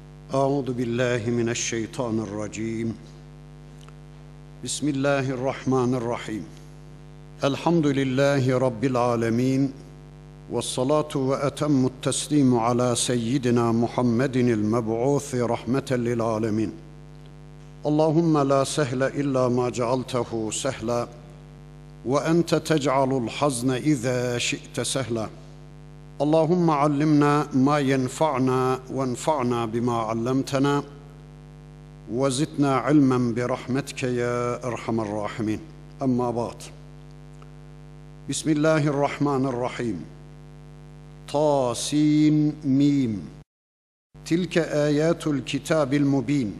أعوذ بالله من الشيطان الرجيم. بسم الله الرحمن الرحيم. الحمد لله رب العالمين، والصلاة وأتم التسليم على سيدنا محمد المبعوث رحمة للعالمين. اللهم لا سهل إلا ما جعلته سهلا، وأنت تجعل الحزن إذا شئت سهلا. اللهم علمنا ما ينفعنا وانفعنا بما علمتنا، وزدنا علما برحمتك يا أرحم الراحمين. أما بعد، بسم الله الرحمن الرحيم. طاسين ميم. تلك آيات الكتاب المبين،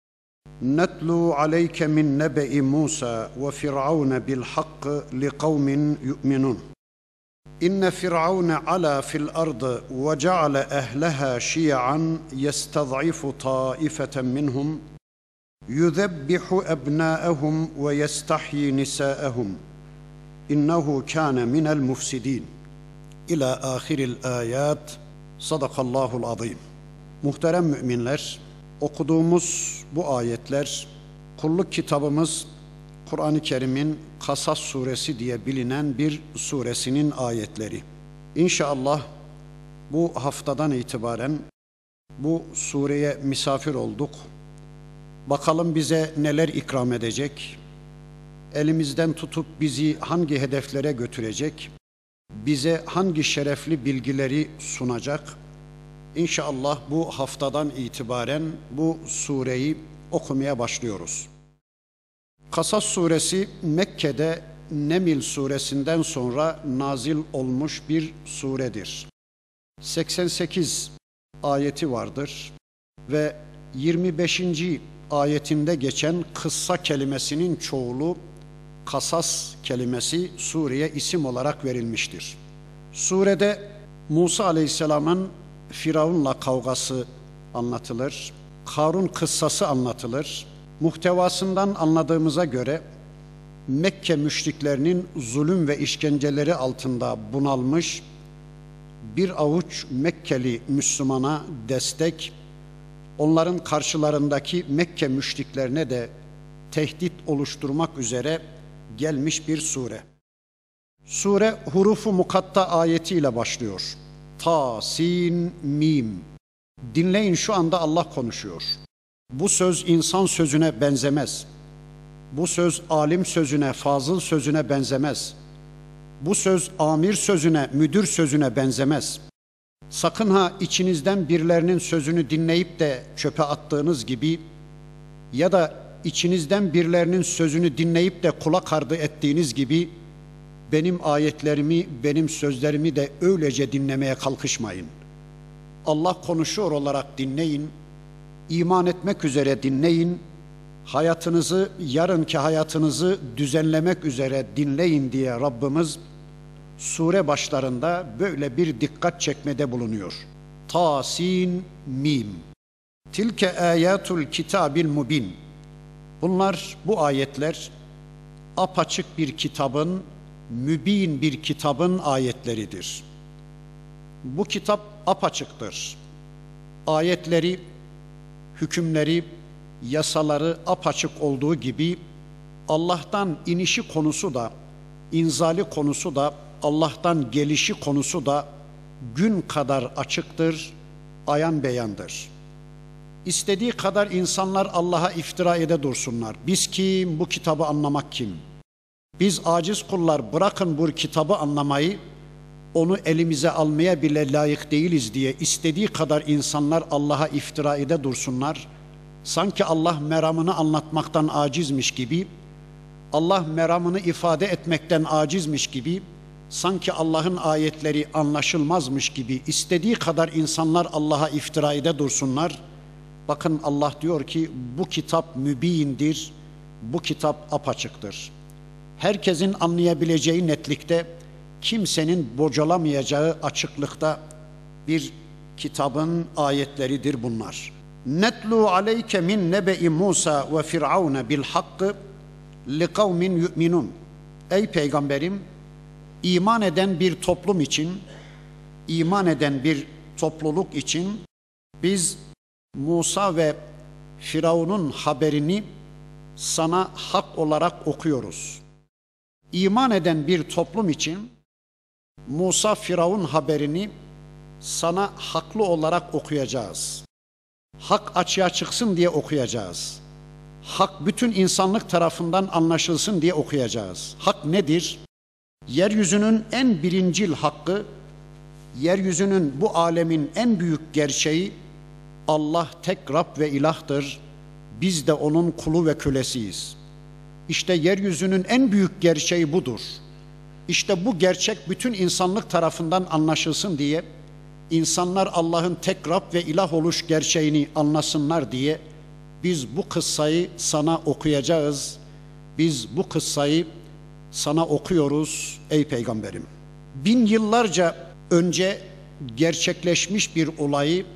نتلو عليك من نبأ موسى وفرعون بالحق لقوم يؤمنون. إن فرعون علا في الأرض وجعل أهلها شيعا يستضعف طائفة منهم يذبح أبناءهم ويستحيي نساءهم إنه كان من المفسدين. İlâ âhiril âyât. Sadakallahul azîm. Muhterem müminler, okuduğumuz bu ayetler, kulluk kitabımız Kur'an-ı Kerim'in Kasas suresi diye bilinen bir suresinin ayetleri. İnşallah bu haftadan itibaren bu sureye misafir olduk. Bakalım bize neler ikram edecek, elimizden tutup bizi hangi hedeflere götürecek, bize hangi şerefli bilgileri sunacak. İnşallah bu haftadan itibaren bu sureyi okumaya başlıyoruz. Kasas suresi Mekke'de Neml suresinden sonra nazil olmuş bir suredir. 88 ayeti vardır ve 25. ayetinde geçen kıssa kelimesinin çoğulu kasas kelimesi sureye isim olarak verilmiştir. Surede Musa Aleyhisselam'ın Firavun'la kavgası anlatılır, Karun kıssası anlatılır. Muhtevasından anladığımıza göre Mekke müşriklerinin zulüm ve işkenceleri altında bunalmış bir avuç Mekkeli Müslümana destek, onların karşılarındaki Mekke müşriklerine de tehdit oluşturmak üzere gelmiş bir sure. Sure hurufu mukatta ayetiyle başlıyor. Ta, sin, mim. Dinleyin, şu anda Allah konuşuyor. Bu söz insan sözüne benzemez. Bu söz alim sözüne, fazıl sözüne benzemez. Bu söz amir sözüne, müdür sözüne benzemez. Sakın ha içinizden birilerinin sözünü dinleyip de çöpe attığınız gibi ya da içinizden birilerinin sözünü dinleyip de kulak ardı ettiğiniz gibi benim ayetlerimi, benim sözlerimi de öylece dinlemeye kalkışmayın. Allah konuşuyor olarak dinleyin. İman etmek üzere dinleyin, hayatınızı, yarınki hayatınızı düzenlemek üzere dinleyin diye Rabbimiz sure başlarında böyle bir dikkat çekmede bulunuyor. Ta, sin, mim. Tilke ayatul kitabil mubin. Bunlar, bu ayetler apaçık bir kitabın, mübin bir kitabın ayetleridir. Bu kitap apaçıktır. Ayetleri, hükümleri, yasaları apaçık olduğu gibi Allah'tan inişi konusu da, inzali konusu da, Allah'tan gelişi konusu da gün kadar açıktır, ayan beyandır. İstediği kadar insanlar Allah'a iftira ede dursunlar. Biz kim, bu kitabı anlamak kim? Biz aciz kullar, bırakın bu kitabı anlamayı, onu elimize almaya bile layık değiliz diye istediği kadar insanlar Allah'a iftira ede dursunlar. Sanki Allah meramını anlatmaktan acizmiş gibi, Allah meramını ifade etmekten acizmiş gibi, sanki Allah'ın ayetleri anlaşılmazmış gibi istediği kadar insanlar Allah'a iftira ede dursunlar. Bakın Allah diyor ki bu kitap mübindir, bu kitap apaçıktır. Herkesin anlayabileceği netlikte, kimsenin bocalamayacağı açıklıkta bir kitabın ayetleridir bunlar. Netlu aleyke min nebe'i Musa ve Firavun bil hakkı li kavmin yu'minun. Ey peygamberim, iman eden bir toplum için, iman eden bir topluluk için biz Musa ve Firavun'un haberini sana hak olarak okuyoruz. İman eden bir toplum için Musa Firavun haberini sana haklı olarak okuyacağız. Hak açığa çıksın diye okuyacağız. Hak bütün insanlık tarafından anlaşılsın diye okuyacağız. Hak nedir? Yeryüzünün en birincil hakkı, yeryüzünün bu alemin en büyük gerçeği Allah tek Rab ve ilahtır. Biz de onun kulu ve kölesiyiz. İşte yeryüzünün en büyük gerçeği budur. İşte bu gerçek bütün insanlık tarafından anlaşılsın diye, insanlar Allah'ın tek Rab ve ilah oluş gerçeğini anlasınlar diye biz bu kıssayı sana okuyacağız. Biz bu kıssayı sana okuyoruz ey Peygamberim. 1000 yıllarca önce gerçekleşmiş bir olayı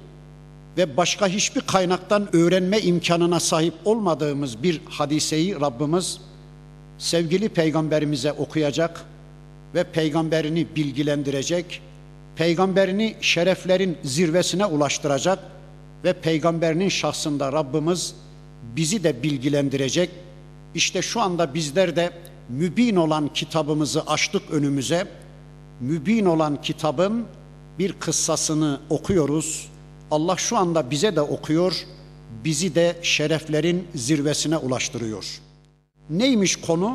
ve başka hiçbir kaynaktan öğrenme imkanına sahip olmadığımız bir hadiseyi Rabbimiz sevgili Peygamberimize okuyacak ve Peygamberini bilgilendirecek, Peygamberini şereflerin zirvesine ulaştıracak ve Peygamberinin şahsında Rabbimiz bizi de bilgilendirecek. İşte şu anda bizler de mübin olan kitabımızı açtık önümüze. Mübin olan kitabın bir kıssasını okuyoruz. Allah şu anda bize de okuyor, bizi de şereflerin zirvesine ulaştırıyor. Neymiş konu?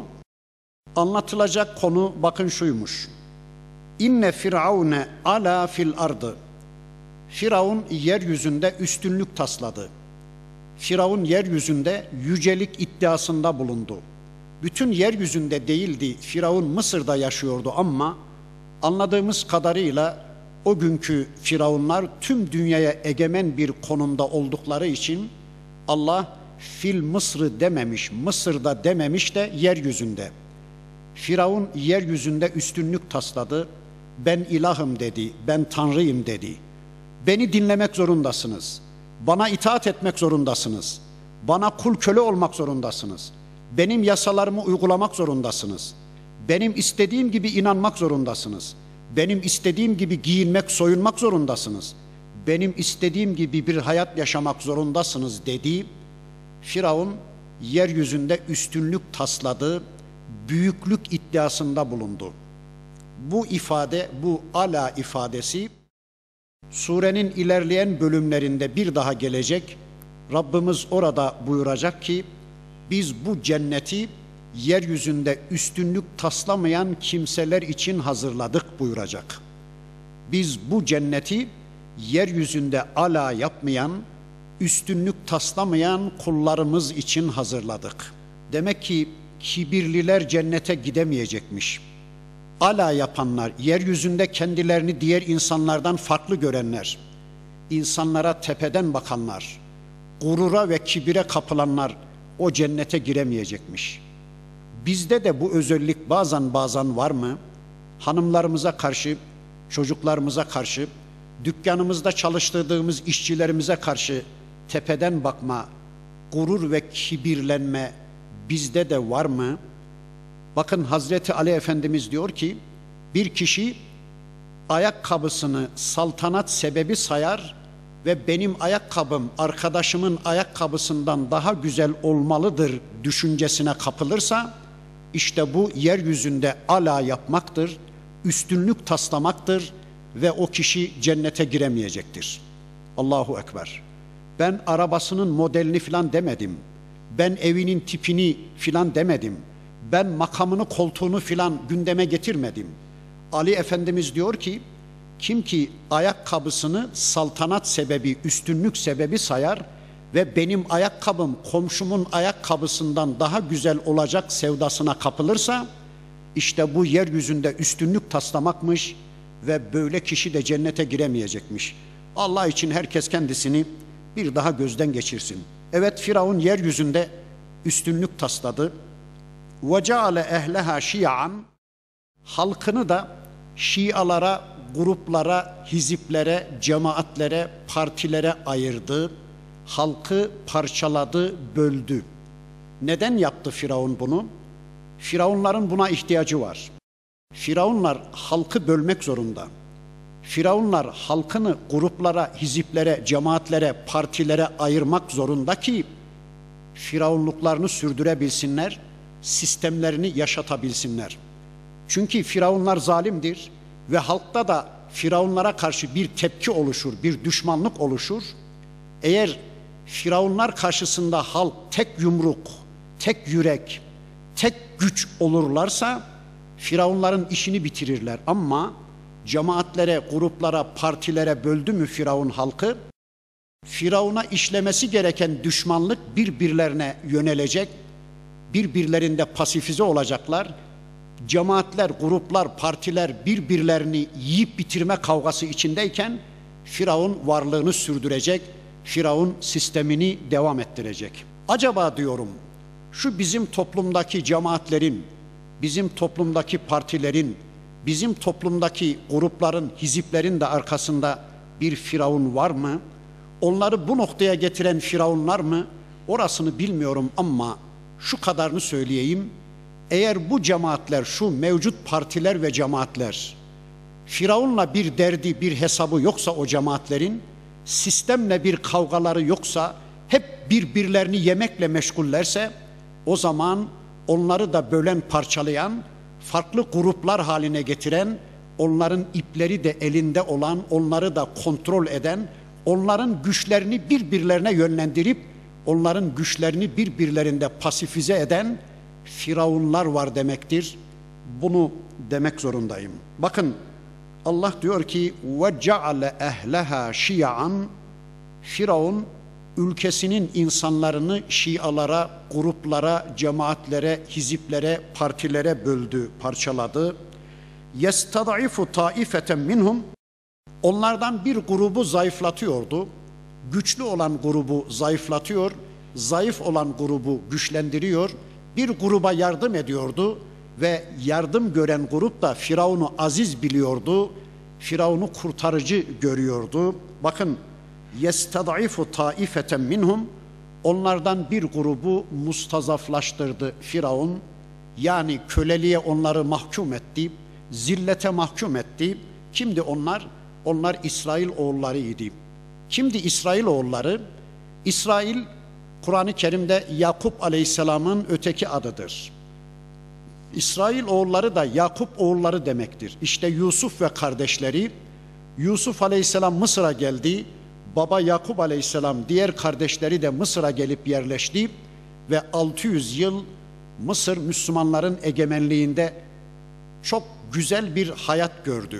Anlatılacak konu bakın şuymuş. İnne firavune ala fil ardı. Firavun yeryüzünde üstünlük tasladı. Firavun yeryüzünde yücelik iddiasında bulundu. Bütün yeryüzünde değildi. Firavun Mısır'da yaşıyordu ama anladığımız kadarıyla o günkü firavunlar tüm dünyaya egemen bir konumda oldukları için Allah fil Mısır'ı dememiş, Mısır'da dememiş de yeryüzünde. Firavun yeryüzünde üstünlük tasladı. Ben ilahım dedi, ben tanrıyım dedi. Beni dinlemek zorundasınız. Bana itaat etmek zorundasınız. Bana kul köle olmak zorundasınız. Benim yasalarımı uygulamak zorundasınız. Benim istediğim gibi inanmak zorundasınız. Benim istediğim gibi giyinmek, soyunmak zorundasınız. Benim istediğim gibi bir hayat yaşamak zorundasınız dedi. Firavun yeryüzünde üstünlük tasladı, büyüklük iddiasında bulundu. Bu ifade, bu ala ifadesi surenin ilerleyen bölümlerinde bir daha gelecek. Rabbimiz orada buyuracak ki biz bu cenneti yeryüzünde üstünlük taslamayan kimseler için hazırladık buyuracak. Biz bu cenneti yeryüzünde ala yapmayan, üstünlük taslamayan kullarımız için hazırladık. Demek ki kibirliler cennete gidemeyecekmiş. Ala yapanlar, yeryüzünde kendilerini diğer insanlardan farklı görenler, insanlara tepeden bakanlar, gurura ve kibire kapılanlar o cennete giremeyecekmiş. Bizde de bu özellik bazen var mı? Hanımlarımıza karşı, çocuklarımıza karşı, dükkanımızda çalıştırdığımız işçilerimize karşı tepeden bakma, gurur ve kibirlenme bizde de var mı? Bakın Hazreti Ali Efendimiz diyor ki bir kişi ayakkabısını saltanat sebebi sayar ve benim ayakkabım arkadaşımın ayakkabısından daha güzel olmalıdır düşüncesine kapılırsa işte bu yeryüzünde ala yapmaktır, üstünlük taslamaktır ve o kişi cennete giremeyecektir. Allahu Ekber. Ben arabasının modelini filan demedim. Ben evinin tipini filan demedim. Ben makamını, koltuğunu filan gündeme getirmedim. Ali Efendimiz diyor ki, kim ki ayakkabısını saltanat sebebi, üstünlük sebebi sayar ve benim ayakkabım komşumun ayakkabısından daha güzel olacak sevdasına kapılırsa, işte bu yeryüzünde üstünlük taslamakmış ve böyle kişi de cennete giremeyecekmiş. Allah için herkes kendisini bir daha gözden geçirsin. Evet, Firavun yeryüzünde üstünlük tasladı. وَجَعَلَ اَهْلَهَا شِيَعًا halkını da şialara, gruplara, hiziplere, cemaatlere, partilere ayırdı. Halkı parçaladı, böldü. Neden yaptı Firavun bunu? Firavunların buna ihtiyacı var. Firavunlar halkı bölmek zorunda. Firavunlar halkını gruplara, hiziplere, cemaatlere, partilere ayırmak zorunda ki firavunluklarını sürdürebilsinler, sistemlerini yaşatabilsinler. Çünkü firavunlar zalimdir ve halkta da firavunlara karşı bir tepki oluşur, bir düşmanlık oluşur. Eğer firavunlar karşısında halk tek yumruk, tek yürek, tek güç olurlarsa firavunların işini bitirirler. Ama cemaatlere, gruplara, partilere böldü mü firavun halkı, firavuna işlemesi gereken düşmanlık birbirlerine yönelecek, birbirlerinde pasifize olacaklar. Cemaatler, gruplar, partiler birbirlerini yiyip bitirme kavgası içindeyken Firavun varlığını sürdürecek, Firavun sistemini devam ettirecek. Acaba diyorum, şu bizim toplumdaki cemaatlerin, bizim toplumdaki partilerin, bizim toplumdaki grupların, hiziplerin de arkasında bir Firavun var mı? Onları bu noktaya getiren Firavunlar mı? Orasını bilmiyorum ama şu kadarını söyleyeyim. Eğer bu cemaatler, şu mevcut partiler ve cemaatler Firavun'la bir derdi, bir hesabı yoksa o cemaatlerin, sistemle bir kavgaları yoksa, hep birbirlerini yemekle meşgullerse, o zaman onları da bölen, parçalayan, farklı gruplar haline getiren, onların ipleri de elinde olan, onları da kontrol eden, onların güçlerini birbirlerine yönlendirip, onların güçlerini birbirlerinde pasifize eden firavunlar var demektir. Bunu demek zorundayım. Bakın Allah diyor ki وَجَعَلَ اَهْلَهَا شِيَعًا Firavun ülkesinin insanlarını şialara, gruplara, cemaatlere, hiziplere, partilere böldü, parçaladı. يَسْتَضْعِفُ طَائِفَةً minhum Onlardan bir grubu zayıflatıyordu. Güçlü olan grubu zayıflatıyor, zayıf olan grubu güçlendiriyor. Bir gruba yardım ediyordu ve yardım gören grup da Firavun'u aziz biliyordu. Firavun'u kurtarıcı görüyordu. Bakın yestad'ifu taifeten minhum Onlardan bir grubu mustazaflaştırdı Firavun. Yani köleliğe onları mahkum etti, zillete mahkum etti. Kimdi onlar? Onlar İsrail oğullarıydı. Kimdi İsrail oğulları? İsrail Kur'an-ı Kerim'de Yakup Aleyhisselam'ın öteki adıdır. İsrail oğulları da Yakup oğulları demektir. İşte Yusuf ve kardeşleri. Yusuf Aleyhisselam Mısır'a geldi. Baba Yakup Aleyhisselam diğer kardeşleri de Mısır'a gelip yerleşti ve 600 yıl Mısır Müslümanların egemenliğinde çok güzel bir hayat gördü.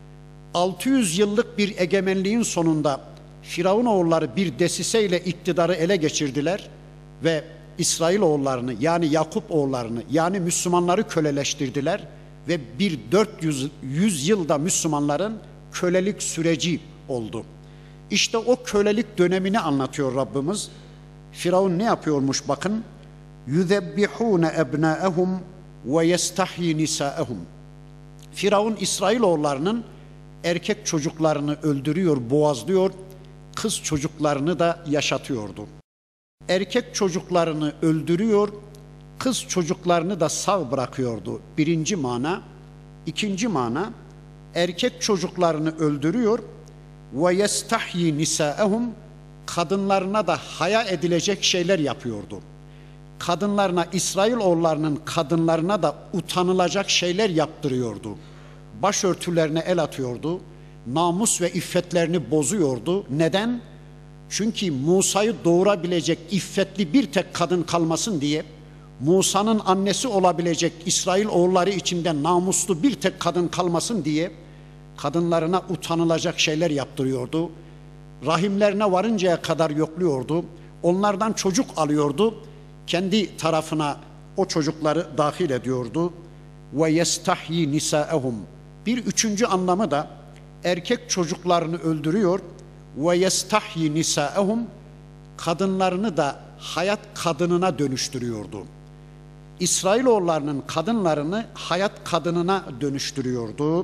600 yıllık bir egemenliğin sonunda Firavunoğulları bir desiseyle iktidarı ele geçirdiler ve İsrailoğullarını yani Yakup oğullarını yani Müslümanları köleleştirdiler ve bir 400 yılda Müslümanların kölelik süreci oldu. İşte o kölelik dönemini anlatıyor Rabbimiz. Firavun ne yapıyormuş bakın. يُذَبِّحُونَ اَبْنَاءَهُمْ وَيَسْتَحْيِ نِسَاءَهُمْ Firavun İsrailoğullarının erkek çocuklarını öldürüyor, boğazlıyor, kız çocuklarını da yaşatıyordu. Erkek çocuklarını öldürüyor, kız çocuklarını da sağ bırakıyordu. Birinci mana. İkinci mana, erkek çocuklarını öldürüyor ve yestahyi nisaehum kadınlarına da haya edilecek şeyler yapıyordu. Kadınlarına, İsrailoğullarının kadınlarına da utanılacak şeyler yaptırıyordu. Başörtülerine el atıyordu. Namus ve iffetlerini bozuyordu. Neden? Çünkü Musa'yı doğurabilecek iffetli bir tek kadın kalmasın diye, Musa'nın annesi olabilecek İsrailoğulları içinde namuslu bir tek kadın kalmasın diye kadınlarına utanılacak şeyler yaptırıyordu. Rahimlerine varıncaya kadar yokluyordu. Onlardan çocuk alıyordu. Kendi tarafına o çocukları dahil ediyordu. Ve yestahyi nisaehum. Bir üçüncü anlamı da erkek çocuklarını öldürüyor ve yestahyi nisaehum kadınlarını da hayat kadınına dönüştürüyordu. İsrailoğullarının kadınlarını hayat kadınına dönüştürüyordu.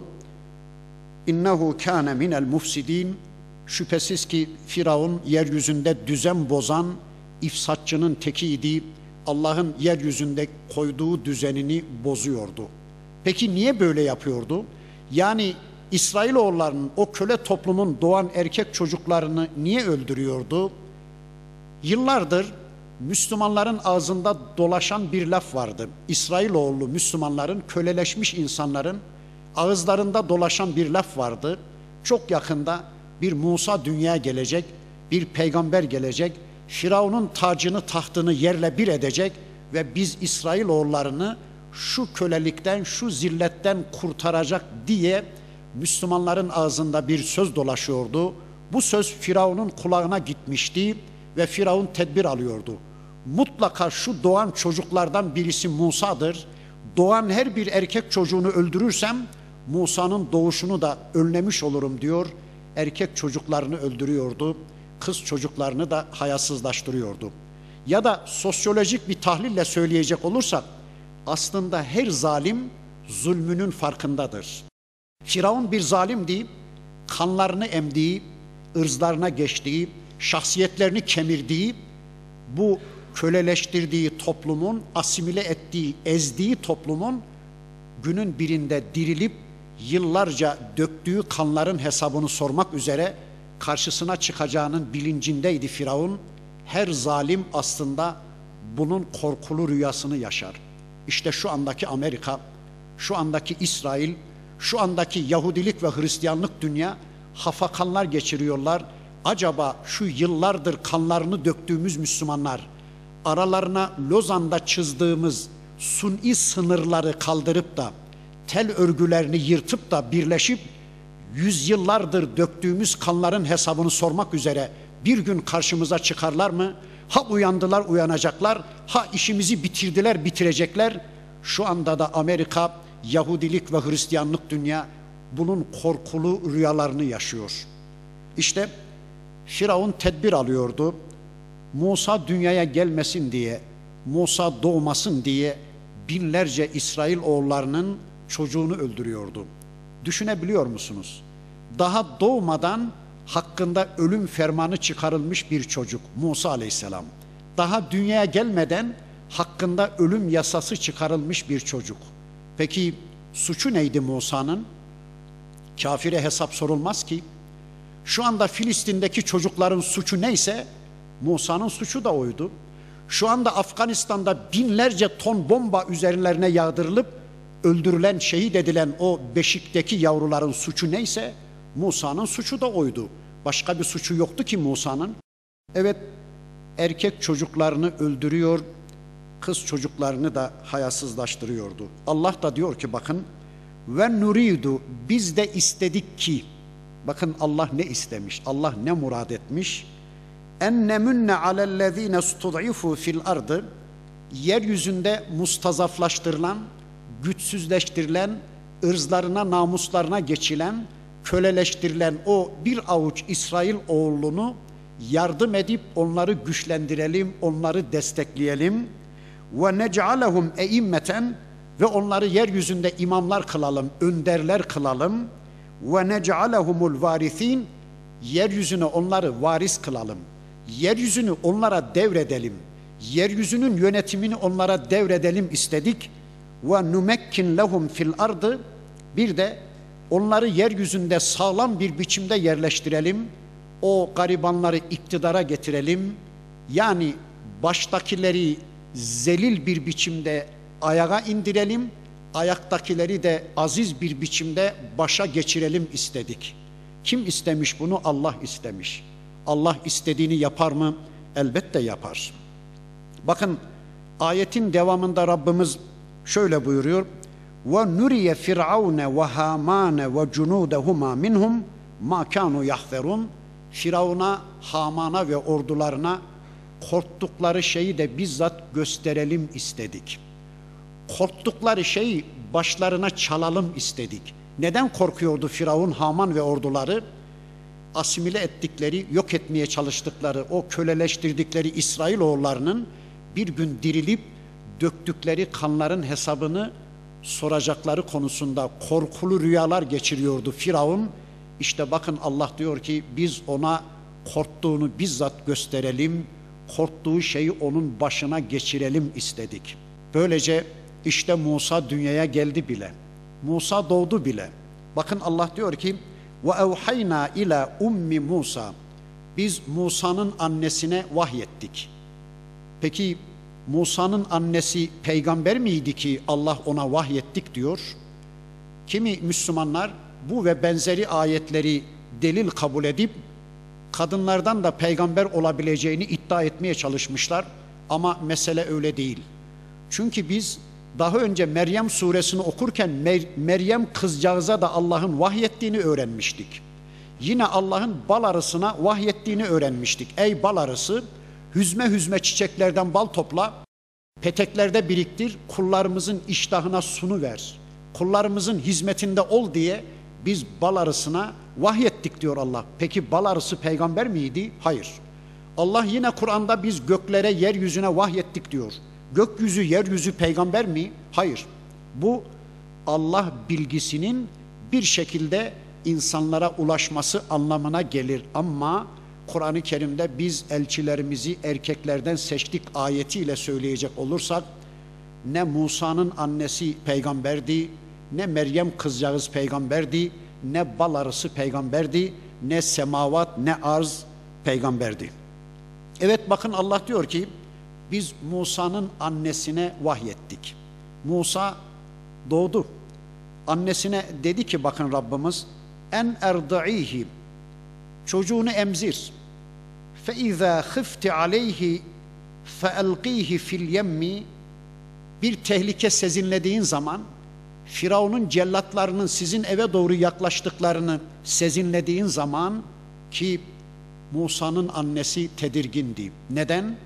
İnnehu kâne minel mufsidin şüphesiz ki Firavun yeryüzünde düzen bozan ifsatçının tekiydi. Allah'ın yeryüzünde koyduğu düzenini bozuyordu. Peki niye böyle yapıyordu? Yani İsrailoğullarının, o köle toplumun doğan erkek çocuklarını niye öldürüyordu? Yıllardır Müslümanların ağzında dolaşan bir laf vardı. İsrailoğlu Müslümanların, köleleşmiş insanların ağızlarında dolaşan bir laf vardı. Çok yakında bir Musa dünyaya gelecek, bir peygamber gelecek, Firavun'un tacını, tahtını yerle bir edecek ve biz İsrailoğullarını şu kölelikten, şu zilletten kurtaracak diye Müslümanların ağzında bir söz dolaşıyordu. Bu söz Firavun'un kulağına gitmişti ve Firavun tedbir alıyordu. Mutlaka şu doğan çocuklardan birisi Musa'dır. Doğan her bir erkek çocuğunu öldürürsem Musa'nın doğuşunu da önlemiş olurum diyor. Erkek çocuklarını öldürüyordu. Kız çocuklarını da hayasızlaştırıyordu. Ya da sosyolojik bir tahlille söyleyecek olursak aslında her zalim zulmünün farkındadır. Firavun bir zalimdi, kanlarını emdiği, ırzlarına geçtiği, şahsiyetlerini kemirdiği, bu köleleştirdiği toplumun, asimile ettiği, ezdiği toplumun günün birinde dirilip yıllarca döktüğü kanların hesabını sormak üzere karşısına çıkacağının bilincindeydi Firavun. Her zalim aslında bunun korkulu rüyasını yaşar. İşte şu andaki Amerika, şu andaki İsrail, şu andaki Yahudilik ve Hristiyanlık dünya hafakanlar geçiriyorlar. Acaba şu yıllardır kanlarını döktüğümüz Müslümanlar aralarına Lozan'da çizdığımız suni sınırları kaldırıp da tel örgülerini yırtıp da birleşip yüzyıllardır döktüğümüz kanların hesabını sormak üzere bir gün karşımıza çıkarlar mı? Ha uyandılar, uyanacaklar, ha işimizi bitirdiler, bitirecekler. Şu anda da Amerika, Yahudilik ve Hristiyanlık dünya bunun korkulu rüyalarını yaşıyor. İşte Firavun tedbir alıyordu. Musa dünyaya gelmesin diye, Musa doğmasın diye binlerce İsrailoğullarının çocuğunu öldürüyordu. Düşünebiliyor musunuz? Daha doğmadan hakkında ölüm fermanı çıkarılmış bir çocuk Musa Aleyhisselam. Daha dünyaya gelmeden hakkında ölüm yasası çıkarılmış bir çocuk. Peki suçu neydi Musa'nın? Kafire hesap sorulmaz ki. Şu anda Filistin'deki çocukların suçu neyse Musa'nın suçu da oydu. Şu anda Afganistan'da binlerce ton bomba üzerlerine yağdırılıp öldürülen, şehit edilen o beşikteki yavruların suçu neyse Musa'nın suçu da oydu. Başka bir suçu yoktu ki Musa'nın. Evet, erkek çocuklarını öldürüyor, kız çocuklarını da hayasızlaştırıyordu. Allah da diyor ki bakın, ve nuridu, biz de istedik ki, bakın Allah ne istemiş, Allah ne murad etmiş, ennemünne alellezine stud'ifu fil ardı, yeryüzünde mustazaflaştırılan, güçsüzleştirilen, ırzlarına, namuslarına geçilen, köleleştirilen o bir avuç İsrail oğlunu yardım edip onları güçlendirelim, onları destekleyelim. Ve nec'alehum eimmeten, ve onları yeryüzünde imamlar kılalım, önderler kılalım. Ve nec'alehumul varisin, yeryüzüne onları varis kılalım. Yeryüzünü onlara devredelim. Yeryüzünün yönetimini onlara devredelim istedik. Ve numekkin lehum fil ardı, bir de onları yeryüzünde sağlam bir biçimde yerleştirelim. O garibanları iktidara getirelim. Yani baştakileri zelil bir biçimde ayağa indirelim. Ayaktakileri de aziz bir biçimde başa geçirelim istedik. Kim istemiş bunu? Allah istemiş. Allah istediğini yapar mı? Elbette yapar. Bakın ayetin devamında Rabbimiz şöyle buyuruyor. وَنُرِيَ فِرْعَوْنَ وَهَامَانَ وَجُنُودَهُمَا مِنْهُمْ مَا كَانُوا يَحْذَرُونَ. Firavun'a, Haman'a ve ordularına korktukları şeyi de bizzat gösterelim istedik. Korktukları şeyi başlarına çalalım istedik. Neden korkuyordu Firavun, Haman ve orduları? Asimile ettikleri, yok etmeye çalıştıkları, o köleleştirdikleri İsrailoğullarının bir gün dirilip döktükleri kanların hesabını soracakları konusunda korkulu rüyalar geçiriyordu Firavun. İşte bakın Allah diyor ki biz ona korktuğunu bizzat gösterelim, korktuğu şeyi onun başına geçirelim istedik. Böylece işte Musa dünyaya geldi bile. Musa doğdu bile. Bakın Allah diyor ki ve evhayna ila ummi Musa. Biz Musa'nın annesine vahyettik. Peki Musa'nın annesi peygamber miydi ki Allah ona vahyettik diyor? Kimi Müslümanlar bu ve benzeri ayetleri delil kabul edip kadınlardan da peygamber olabileceğini iddia etmeye çalışmışlar ama mesele öyle değil. Çünkü biz daha önce Meryem suresini okurken Meryem kızcağıza da Allah'ın vahyettiğini öğrenmiştik. Yine Allah'ın bal arısına vahyettiğini öğrenmiştik. Ey bal arısı, hüzme hüzme çiçeklerden bal topla, peteklerde biriktir, kullarımızın iştahına sunu ver. Kullarımızın hizmetinde ol diye biz bal arısına vahyettik diyor Allah. Peki bal arısı peygamber miydi? Hayır. Allah yine Kur'an'da biz göklere, yeryüzüne vahyettik diyor. Gökyüzü, yeryüzü peygamber mi? Hayır. Bu Allah bilgisinin bir şekilde insanlara ulaşması anlamına gelir. Ama Kur'an-ı Kerim'de biz elçilerimizi erkeklerden seçtik ayetiyle söyleyecek olursak, ne Musa'nın annesi peygamberdi, ne Meryem kızcağız peygamberdi, ne bal arısı peygamberdi, ne semavat, ne arz peygamberdi. Evet, bakın Allah diyor ki biz Musa'nın annesine vahyettik. Musa doğdu. Annesine dedi ki bakın Rabbimiz en erda'ihi, çocuğunu emzir. Fe izâ khifti aleyhi fe elqîhi fil yemmi, bir tehlike sezinlediğin zaman, Firavun'un cellatlarının sizin eve doğru yaklaştıklarını sezinlediğin zaman, ki Musa'nın annesi tedirgindi. Neden?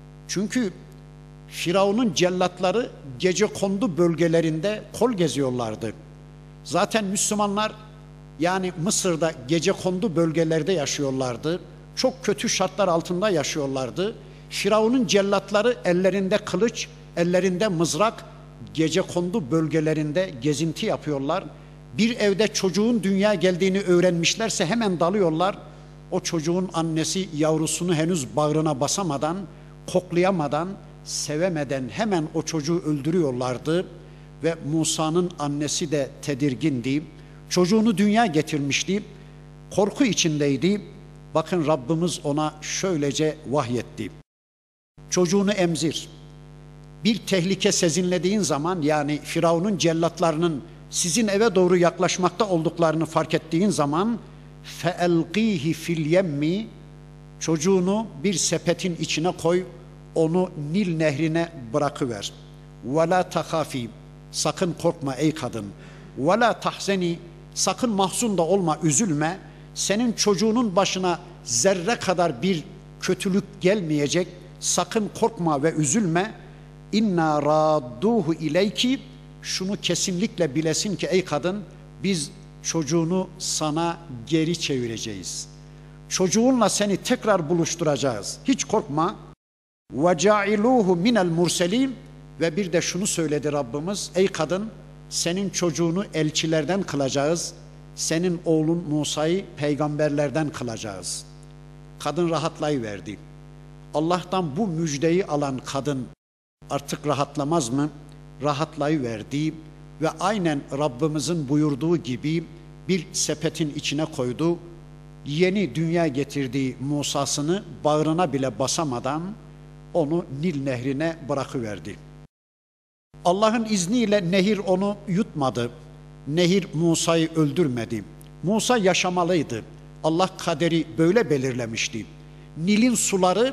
Çünkü Firavun'un cellatları gecekondu bölgelerinde kol geziyorlardı. Zaten Müslümanlar yani Mısır'da gecekondu bölgelerde yaşıyorlardı. Çok kötü şartlar altında yaşıyorlardı. Firavun'un cellatları ellerinde kılıç, ellerinde mızrak, gecekondu bölgelerinde gezinti yapıyorlar. Bir evde çocuğun dünya geldiğini öğrenmişlerse hemen dalıyorlar. O çocuğun annesi yavrusunu henüz bağrına basamadan, koklayamadan, sevemeden hemen o çocuğu öldürüyorlardı. Ve Musa'nın annesi de tedirgindi. Çocuğunu dünya getirmişti. Korku içindeydi. Bakın Rabbimiz ona şöylece vahyetti. Çocuğunu emzir. Bir tehlike sezinlediğin zaman, yani Firavun'un cellatlarının sizin eve doğru yaklaşmakta olduklarını fark ettiğin zaman, فَاَلْقِيهِ فِي الْيَمِّ, çocuğunu bir sepetin içine koy, onu Nil nehrine bırakıver. وَلَا تَخَافِي, sakın korkma ey kadın. وَلَا تَحْزَنِي, sakın mahzun da olma, üzülme. Senin çocuğunun başına zerre kadar bir kötülük gelmeyecek. Sakın korkma ve üzülme. İnna radduhu ileyki, şunu kesinlikle bilesin ki ey kadın, biz çocuğunu sana geri çevireceğiz. Çocuğunla seni tekrar buluşturacağız. Hiç korkma. Ve ca'iluhu minel murselin, ve bir de şunu söyledi Rabbimiz, ey kadın, senin çocuğunu elçilerden kılacağız. Senin oğlun Musa'yı peygamberlerden kılacağız. Kadın rahatlayıverdi. Allah'tan bu müjdeyi alan kadın artık rahatlamaz mı? Rahatlayıverdi ve aynen Rabbimizin buyurduğu gibi bir sepetin içine koydu. Yeni dünya getirdiği Musa'sını bağrına bile basamadan onu Nil nehrine bırakıverdi. Allah'ın izniyle nehir onu yutmadı. Nehir Musa'yı öldürmedi. Musa yaşamalıydı. Allah kaderi böyle belirlemişti. Nil'in suları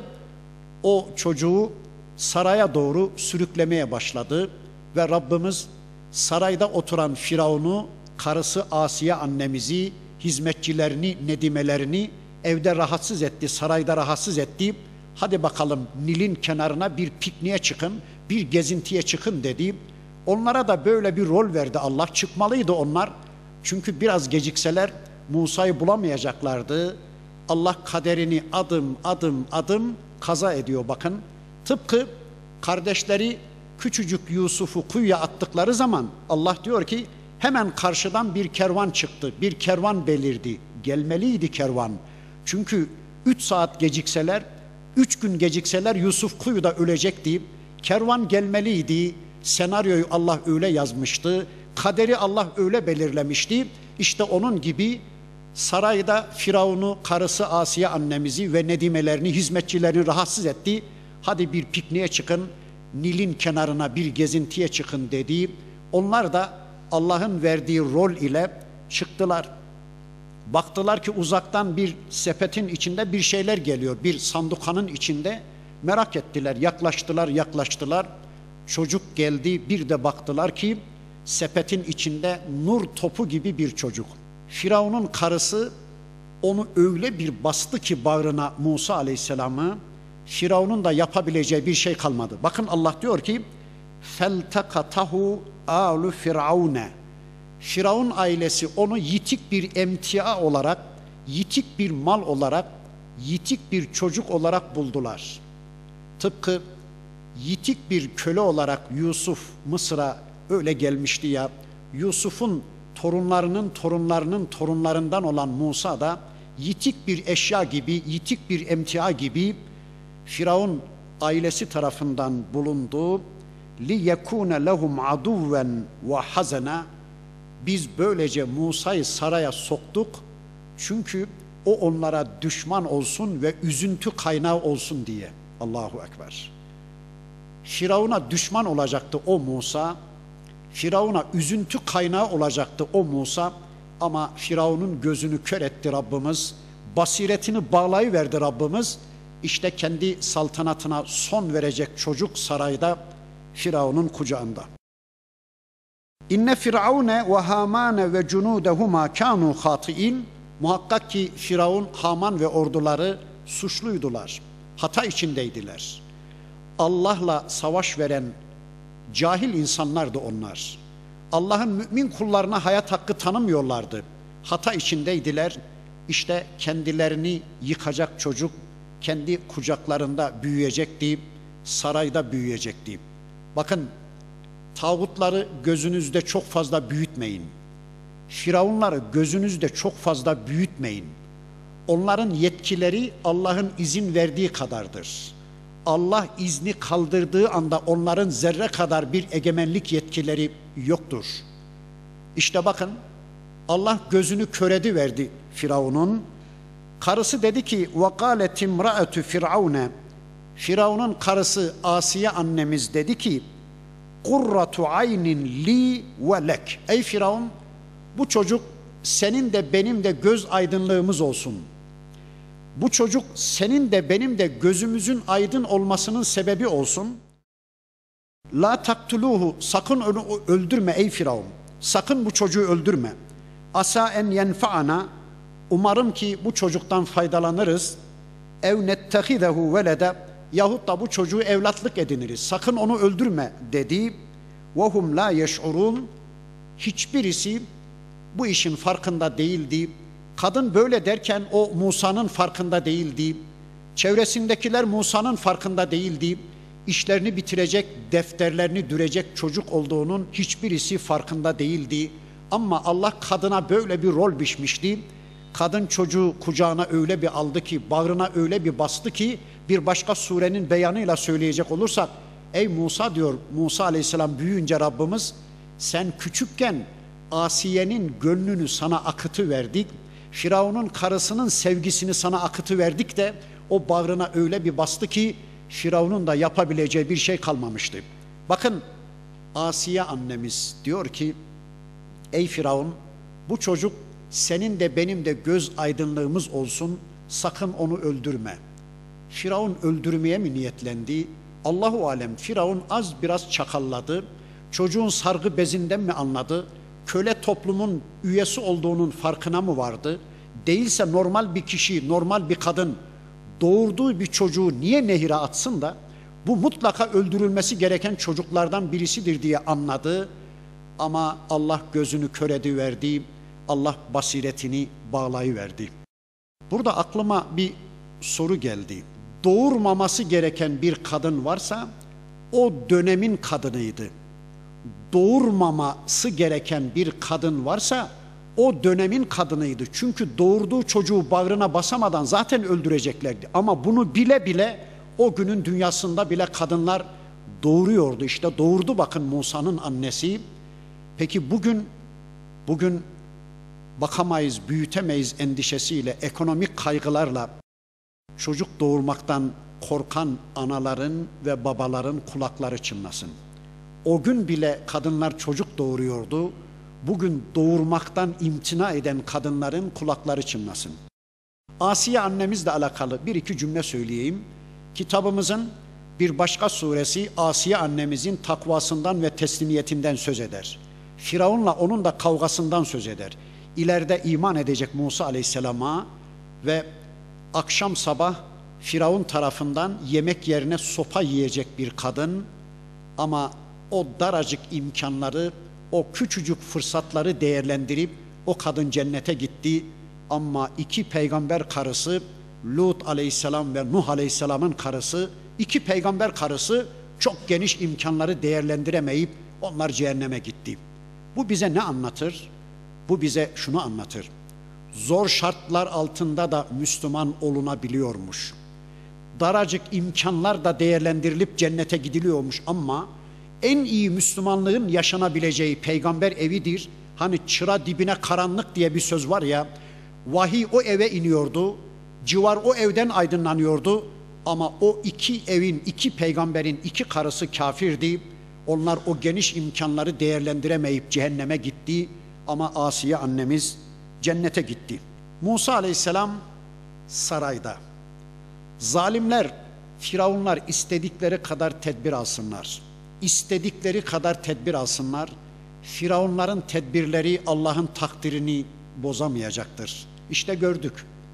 o çocuğu saraya doğru sürüklemeye başladı ve Rabbimiz sarayda oturan Firavun'u, karısı Asiye annemizi, hizmetçilerini, nedimelerini evde rahatsız etti, sarayda rahatsız etti. Hadi bakalım Nil'in kenarına bir pikniğe çıkın, bir gezintiye çıkın dedi. Onlara da böyle bir rol verdi Allah. Çıkmalıydı onlar. Çünkü biraz gecikseler Musa'yı bulamayacaklardı. Allah kaderini adım adım adım kaza ediyor bakın. Tıpkı kardeşleri küçücük Yusuf'u kuyuya attıkları zaman Allah diyor ki hemen karşıdan bir kervan çıktı. Bir kervan belirdi. Gelmeliydi kervan. Çünkü 3 saat gecikseler, 3 gün gecikseler Yusuf kuyuda ölecekti. Kervan gelmeliydi. Senaryoyu Allah öyle yazmıştı. Kaderi Allah öyle belirlemişti. İşte onun gibi sarayda Firavun'u, karısı Asiye annemizi ve nedimelerini, hizmetçilerini rahatsız etti. Hadi bir pikniğe çıkın, Nil'in kenarına bir gezintiye çıkın dedi. Onlar da Allah'ın verdiği rol ile çıktılar. Baktılar ki uzaktan bir sepetin içinde bir şeyler geliyor, bir sandukanın içinde. Merak ettiler, yaklaştılar. Çocuk geldi, bir de baktılar ki sepetin içinde nur topu gibi bir çocuk. Firavun'un karısı onu öyle bir bastı ki bağrına Musa Aleyhisselam'ı, Firavun'un da yapabileceği bir şey kalmadı. Bakın Allah diyor ki فَالْتَقَتَهُ آلُ فِرْعَوْنَ Firavun ailesi onu yitik bir emtia olarak, yitik bir mal olarak, yitik bir çocuk olarak buldular. Tıpkı yitik bir köle olarak Yusuf Mısır'a öyle gelmişti ya, Yusuf'un torunlarından olan Musa da yitik bir eşya gibi, yitik bir emtia gibi Firavun ailesi tarafından bulundu. لِيَكُونَ لَهُمْ عَدُوًّا وَحَزَنًا Biz böylece Musa'yı saraya soktuk çünkü o onlara düşman olsun ve üzüntü kaynağı olsun diye. Allahu Ekber. Firavun'a düşman olacaktı o Musa, Firavun'a üzüntü kaynağı olacaktı o Musa, ama Firavun'un gözünü kör etti Rabbimiz, basiretini bağlayıverdi Rabbimiz. İşte kendi saltanatına son verecek çocuk sarayda Firavun'un kucağında. İnne Firavune ve Hamane ve cunudehuma kanu hatiin. Muhakkak ki Firavun, Haman ve orduları suçluydular, hata içindeydiler. Allah'la savaş veren cahil insanlardı onlar. Allah'ın mümin kullarına hayat hakkı tanımıyorlardı. Hata içindeydiler. İşte kendilerini yıkacak çocuk kendi kucaklarında büyüyecekti, sarayda büyüyecekti. Bakın, tağutları gözünüzde çok fazla büyütmeyin. Firavunları gözünüzde çok fazla büyütmeyin. Onların yetkileri Allah'ın izin verdiği kadardır. Allah izni kaldırdığı anda onların zerre kadar bir egemenlik yetkileri yoktur. İşte bakın, Allah gözünü köredi verdi Firavun'un. Karısı dedi ki وَقَالَتْ اِمْرَأَةُ فِرْعَوْنَ Firavun'un karısı Asiye annemiz dedi ki قُرَّةُ عَيْنٍ لِي وَلَكْ Ey Firavun, bu çocuk senin de benim de göz aydınlığımız olsun. Bu çocuk senin de benim de gözümüzün aydın olmasının sebebi olsun. La taktuluhu sakın onu öldürme ey Firavun. Sakın bu çocuğu öldürme. Asa en yenfa'ana umarım ki bu çocuktan faydalanırız. Ev nettehidehu velede yahut da bu çocuğu evlatlık ediniriz. Sakın onu öldürme dedi. Ve hum la yeş'urun hiçbirisi bu işin farkında değildi. Kadın böyle derken o Musa'nın farkında değildi. Çevresindekiler Musa'nın farkında değildi. İşlerini bitirecek, defterlerini dürecek çocuk olduğunun hiçbirisi farkında değildi. Ama Allah kadına böyle bir rol biçmişti. Kadın çocuğu kucağına öyle bir aldı ki, bağrına öyle bir bastı ki, bir başka surenin beyanıyla söyleyecek olursak, ey Musa diyor, Musa Aleyhisselam büyüyünce Rabbimiz, sen küçükken Asiye'nin gönlünü sana akıtı verdik, Firavun'un karısının sevgisini sana akıtı verdik de o bağrına öyle bir bastı ki Firavun'un da yapabileceği bir şey kalmamıştı. Bakın, Asiye annemiz diyor ki ey Firavun, bu çocuk senin de benim de göz aydınlığımız olsun, sakın onu öldürme. Firavun öldürmeye mi niyetlendi? Allahu alem, Firavun az biraz çakalladı. Çocuğun sargı bezinden mi anladı? Köle toplumun üyesi olduğunun farkına mı vardı? Değilse normal bir kişi, normal bir kadın doğurduğu bir çocuğu niye nehire atsın da bu mutlaka öldürülmesi gereken çocuklardan birisidir diye anladı. Ama Allah gözünü kör ediverdi. Allah basiretini bağlayıverdi. Burada aklıma bir soru geldi. Doğurmaması gereken bir kadın varsa o dönemin kadınıydı. Doğurmaması gereken bir kadın varsa o dönemin kadınıydı. Çünkü doğurduğu çocuğu bağrına basamadan zaten öldüreceklerdi. Ama bunu bile bile o günün dünyasında bile kadınlar doğuruyordu. İşte doğurdu bakın Musa'nın annesi. Peki bugün bakamayız, büyütemeyiz endişesiyle, ekonomik kaygılarla çocuk doğurmaktan korkan anaların ve babaların kulakları çınlasın. O gün bile kadınlar çocuk doğuruyordu. Bugün doğurmaktan imtina eden kadınların kulakları çınlasın. Asiye annemizle alakalı bir iki cümle söyleyeyim. Kitabımızın bir başka suresi Asiye annemizin takvasından ve teslimiyetinden söz eder. Firavun'la onun da kavgasından söz eder. İleride iman edecek Musa Aleyhisselam'a ve akşam sabah Firavun tarafından yemek yerine sopa yiyecek bir kadın, ama o daracık imkanları, o küçücük fırsatları değerlendirip o kadın cennete gitti. Ama iki peygamber karısı, Lut Aleyhisselam ve Nuh Aleyhisselam'ın karısı, iki peygamber karısı çok geniş imkanları değerlendiremeyip onlar cehenneme gitti. Bu bize ne anlatır? Bu bize şunu anlatır: zor şartlar altında da Müslüman olunabiliyormuş. Daracık imkanlar da değerlendirilip cennete gidiliyormuş, ama en iyi Müslümanlığın yaşanabileceği peygamber evidir. Hani çıra dibine karanlık diye bir söz var ya, vahiy o eve iniyordu, civar o evden aydınlanıyordu, ama o iki evin, iki peygamberin iki karısı kafirdi. Onlar o geniş imkanları değerlendiremeyip cehenneme gitti, ama Asiye annemiz cennete gitti. Musa Aleyhisselam sarayda. Zalimler, firavunlar istedikleri kadar tedbir alsınlar. İstedikleri kadar tedbir alsınlar. Firavunların tedbirleri Allah'ın takdirini bozamayacaktır. İşte gördük.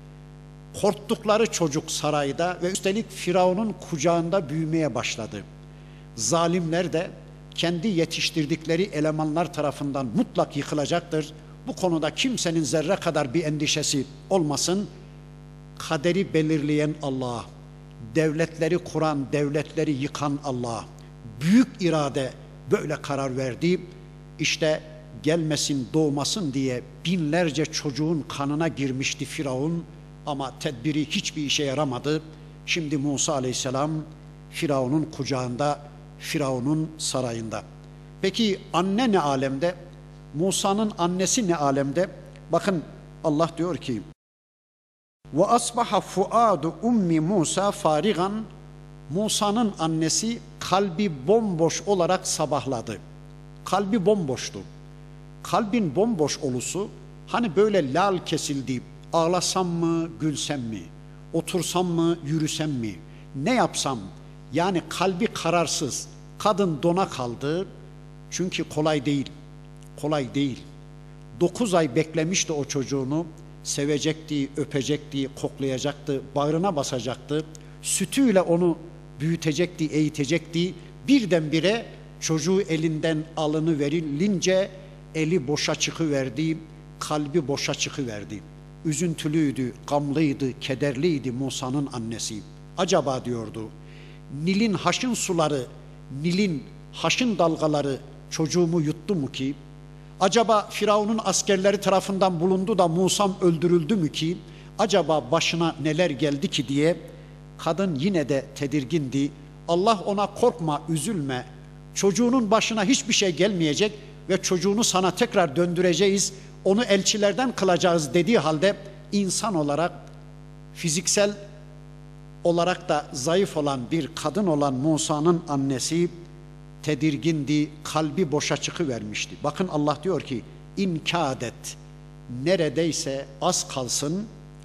Korktukları çocuk sarayda ve üstelik Firavun'un kucağında büyümeye başladı. Zalimler de kendi yetiştirdikleri elemanlar tarafından mutlak yıkılacaktır. Bu konuda kimsenin zerre kadar bir endişesi olmasın. Kaderi belirleyen Allah, devletleri kuran, devletleri yıkan Allah, büyük irade böyle karar verdi. İşte gelmesin, doğmasın diye binlerce çocuğun kanına girmişti Firavun, ama tedbiri hiçbir işe yaramadı. Şimdi Musa Aleyhisselam Firavun'un kucağında, Firavun'un sarayında. Peki anne ne alemde? Musa'nın annesi ne alemde? Bakın Allah diyor ki: ve asbaha fuadu ummi Musa farigan. Musa'nın annesi kalbi bomboş olarak sabahladı. Kalbi bomboştu. Kalbin bomboş olusu, hani böyle lal kesildi, ağlasam mı, gülsem mi, otursam mı, yürüsem mi, ne yapsam, yani kalbi kararsız. Kadın dona kaldı. Çünkü kolay değil, kolay değil. 9 ay beklemişti o çocuğunu. Sevecekti, öpecekti, koklayacaktı, bağrına basacaktı. Sütüyle onu büyütecekti, eğitecekti. Birdenbire çocuğu elinden alınıverilince eli boşa çıkıverdi, kalbi boşa çıkıverdi. Üzüntülüydü, gamlıydı, kederliydi Musa'nın annesi. Acaba diyordu, Nil'in haşin suları, Nil'in haşin dalgaları çocuğumu yuttu mu ki? Acaba Firavun'un askerleri tarafından bulundu da Musa'm öldürüldü mü ki? Acaba başına neler geldi ki diye kadın yine de tedirgindi. Allah ona korkma, üzülme, çocuğunun başına hiçbir şey gelmeyecek ve çocuğunu sana tekrar döndüreceğiz, onu elçilerden kılacağız dediği halde insan olarak, fiziksel olarak da zayıf olan bir kadın olan Musa'nın annesi tedirgindi, kalbi boşa çıkıvermişti. Bakın Allah diyor ki: İnkâdet, neredeyse az kalsın,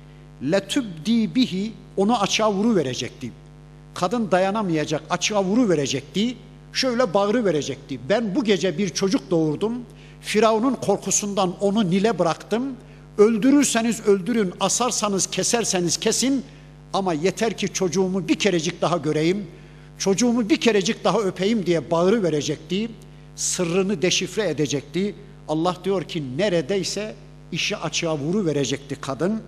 letübdî bihi, onu açığa vuruverecekti. Kadın dayanamayacak, açığa vuruverecekti. Şöyle bağırıverecekti: ben bu gece bir çocuk doğurdum, Firavun'un korkusundan onu Nil'e bıraktım. Öldürürseniz öldürün, asarsanız keserseniz kesin, ama yeter ki çocuğumu bir kerecik daha göreyim, çocuğumu bir kerecik daha öpeyim diye bağırıverecekti. Sırrını deşifre edecekti. Allah diyor ki neredeyse işi açığa vuruverecekti kadın.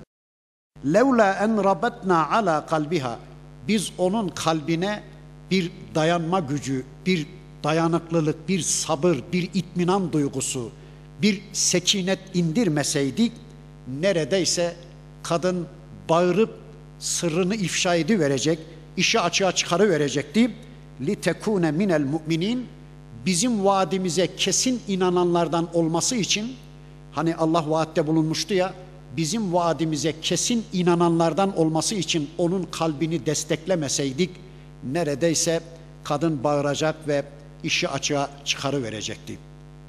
Levla en rabatna ala kalbiha, biz onun kalbine bir dayanma gücü, bir dayanıklılık, bir sabır, bir itminan duygusu, bir sekinet indirmeseydik, neredeyse kadın bağırıp sırrını ifşa ediverecek, işi açığa çıkarıverecekti. لِتَكُونَ مِنَ الْمُؤْمِنِينَ, bizim vaadimize kesin inananlardan olması için, Hani Allah vaatte bulunmuştu ya, bizim vaadimize kesin inananlardan olması için onun kalbini desteklemeseydik neredeyse kadın bağıracak ve işi açığa çıkarıverecekti.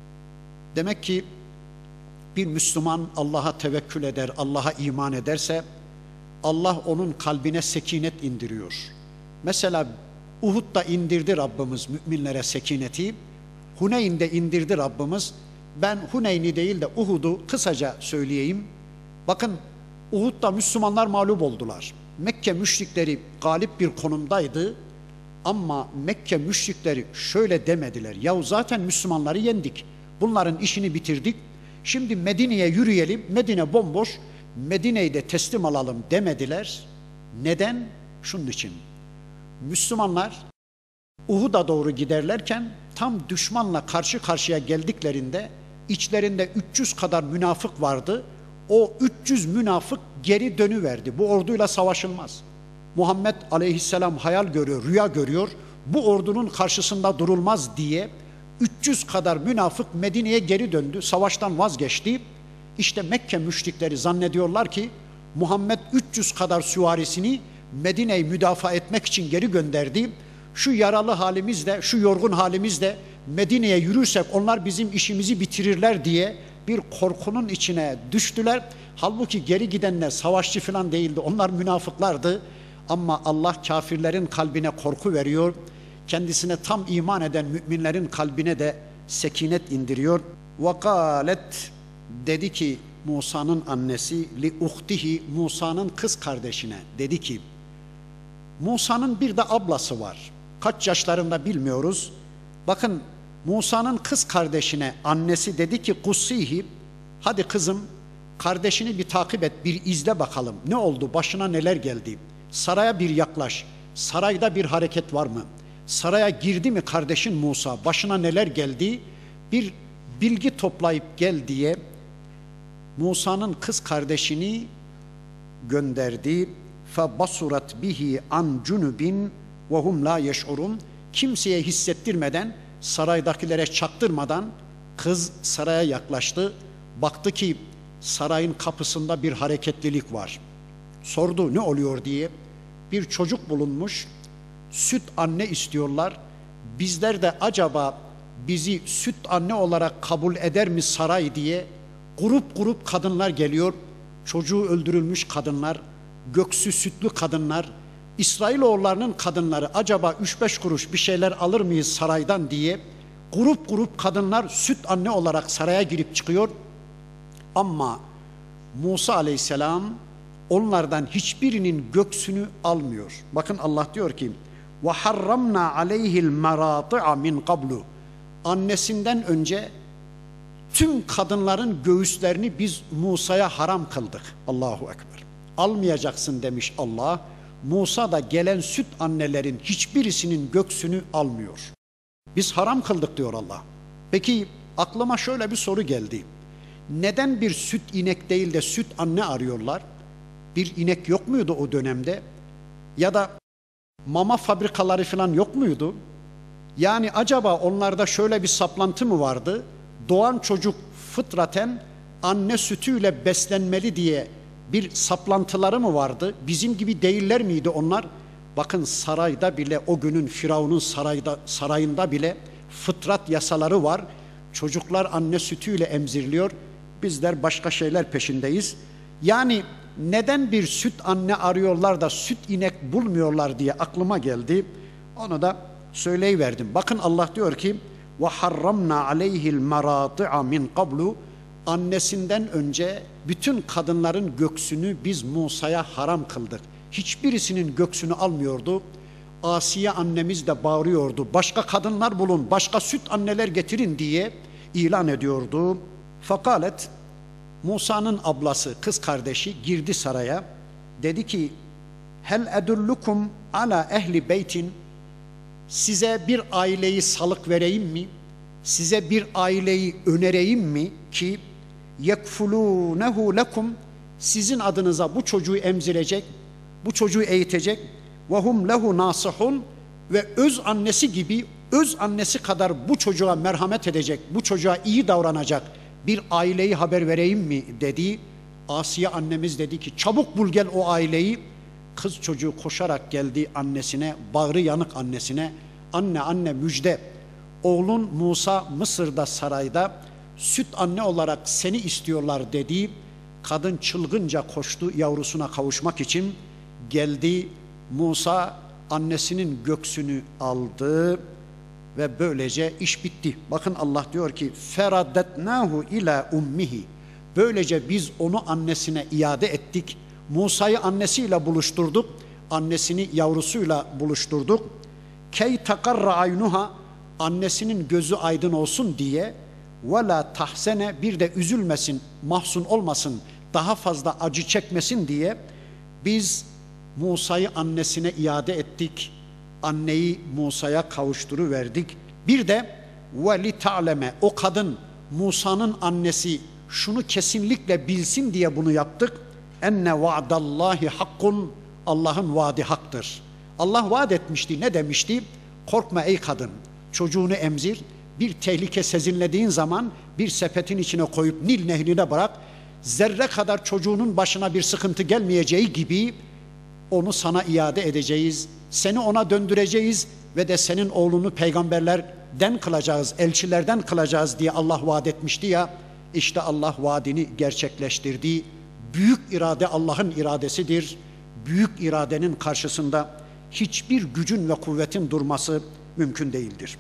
Demek ki bir Müslüman Allah'a tevekkül eder, Allah'a iman ederse Allah onun kalbine sekinet indiriyor. Mesela Uhud'da indirdi Rabbimiz müminlere sekineti, Huneyn'de indirdi Rabbimiz. Ben Huneyn'i değil de Uhud'u kısaca söyleyeyim. Bakın, Uhud'da Müslümanlar mağlup oldular. Mekke müşrikleri galip bir konumdaydı. Ama Mekke müşrikleri şöyle demediler: yahu zaten Müslümanları yendik, bunların işini bitirdik, şimdi Medine'ye yürüyelim, Medine bomboş, Medine'yi de teslim alalım demediler. Neden? Şunun için: Müslümanlar Uhud'a doğru giderlerken tam düşmanla karşı karşıya geldiklerinde içlerinde 300 kadar münafık vardı. O 300 münafık geri dönüverdi. Bu orduyla savaşılmaz. Muhammed aleyhisselam hayal görüyor, rüya görüyor. Bu ordunun karşısında durulmaz diye 300 kadar münafık Medine'ye geri döndü. Savaştan vazgeçti. İşte Mekke müşrikleri zannediyorlar ki Muhammed 300 kadar süvarisini Medine'yi müdafaa etmek için geri gönderdi. Şu yaralı halimizle, şu yorgun halimizle Medine'ye yürürsek onlar bizim işimizi bitirirler diye bir korkunun içine düştüler. Halbuki geri gidenler savaşçı falan değildi. Onlar münafıklardı. Ama Allah kafirlerin kalbine korku veriyor. Kendisine tam iman eden müminlerin kalbine de sekinet indiriyor. Vakalet, dedi ki Musa'nın annesi, li uhtihi, Musa'nın kız kardeşine dedi ki, Musa'nın bir de ablası var. Kaç yaşlarında bilmiyoruz. Bakın, Musa'nın kız kardeşine annesi dedi ki, kussihi, hadi kızım kardeşini bir takip et, bir izle bakalım. Ne oldu, başına neler geldi? Saraya bir yaklaş. Sarayda bir hareket var mı? Saraya girdi mi kardeşin Musa? Başına neler geldi? Bir bilgi toplayıp gel diye Musa'nın kız kardeşini gönderdi. فَبَصُرَتْ bihi an cunubin وَهُمْ لَا يَشْعُرُونَ. Kimseye hissettirmeden, saraydakilere çaktırmadan kız saraya yaklaştı. Baktı ki sarayın kapısında bir hareketlilik var. Sordu ne oluyor diye. Bir çocuk bulunmuş, süt anne istiyorlar. Bizler de acaba bizi süt anne olarak kabul eder mi saray diye grup grup kadınlar geliyor. Çocuğu öldürülmüş kadınlar, göksü sütlü kadınlar, İsrailoğullarının kadınları acaba 3-5 kuruş bir şeyler alır mıyız saraydan diye grup grup kadınlar süt anne olarak saraya girip çıkıyor. Ama Musa aleyhisselam onlardan hiçbirinin göksünü almıyor. Bakın Allah diyor ki وَحَرَّمْنَا عَلَيْهِ الْمَرَاطِعَ مِنْ قَبْلُ. Annesinden önce tüm kadınların göğüslerini biz Musa'ya haram kıldık. Allahu Ekber. Almayacaksın demiş Allah. Musa da gelen süt annelerin hiçbirisinin göksünü almıyor. Biz haram kıldık diyor Allah. Peki aklıma şöyle bir soru geldi. Neden bir süt inek değil de süt anne arıyorlar? Bir inek yok muydu o dönemde? Ya da mama fabrikaları falan yok muydu? Yani acaba onlarda şöyle bir saplantı mı vardı? Doğan çocuk fıtraten anne sütüyle beslenmeli diye bir saplantıları mı vardı? Bizim gibi değiller miydi onlar? Bakın sarayda bile, o günün Firavun'un sarayında bile fıtrat yasaları var. Çocuklar anne sütüyle emziriliyor. Bizler başka şeyler peşindeyiz. Yani neden bir süt anne arıyorlar da süt inek bulmuyorlar diye aklıma geldi. Onu da söyleyiverdim. Bakın Allah diyor ki وَحَرَّمْنَا عَلَيْهِ الْمَرَاطِعَ مِنْ قَبْلُ. Annesinden önce bütün kadınların göksünü biz Musa'ya haram kıldık. Hiçbirisinin göksünü almıyordu. Asiye annemiz de bağırıyordu. Başka kadınlar bulun, başka süt anneler getirin diye ilan ediyordu. Fakalet, Musa'nın ablası, kız kardeşi girdi saraya. Dedi ki, hel edullukum ala ehli beytin. Size bir aileyi salık vereyim mi? Size bir aileyi önereyim mi ki yekfulunehu lekum, sizin adınıza bu çocuğu emzirecek, bu çocuğu eğitecek ve hum lehu nasihun, ve öz annesi gibi, öz annesi kadar bu çocuğa merhamet edecek, bu çocuğa iyi davranacak bir aileyi haber vereyim mi dedi. Asiye annemiz dedi ki çabuk bul gel o aileyi. Kız çocuğu koşarak geldi annesine, bağrı yanık annesine. Anne anne müjde, oğlun Musa Mısır'da sarayda, süt anne olarak seni istiyorlar dedi. Kadın çılgınca koştu yavrusuna kavuşmak için. Geldi, Musa annesinin göksünü aldı ve böylece iş bitti. Bakın Allah diyor ki feraddetnahu ila ummihi. Böylece biz onu annesine iade ettik. Musa'yı annesiyle buluşturduk. Annesini yavrusuyla buluşturduk. Key takarra aynuha, annesinin gözü aydın olsun diye, ve la tahsene, bir de üzülmesin, mahzun olmasın, daha fazla acı çekmesin diye biz Musa'yı annesine iade ettik. Anneyi Musa'ya kavuşturuverdik. Bir de ve li ta'leme, o kadın Musa'nın annesi şunu kesinlikle bilsin diye bunu yaptık. Enne va'dallahi hakkun, Allah'ın vaadi haktır. Allah vaat etmişti. Ne demişti? Korkma ey kadın, çocuğunu emzir. Bir tehlike sezinlediğin zaman bir sepetin içine koyup Nil nehrine bırak. Zerre kadar çocuğunun başına bir sıkıntı gelmeyeceği gibi onu sana iade edeceğiz. Seni ona döndüreceğiz ve de senin oğlunu peygamberlerden kılacağız, elçilerden kılacağız diye Allah vaat etmişti ya. İşte Allah vaadini gerçekleştirdi. Büyük irade Allah'ın iradesidir. Büyük iradenin karşısında hiçbir gücün ve kuvvetin durması mümkün değildir.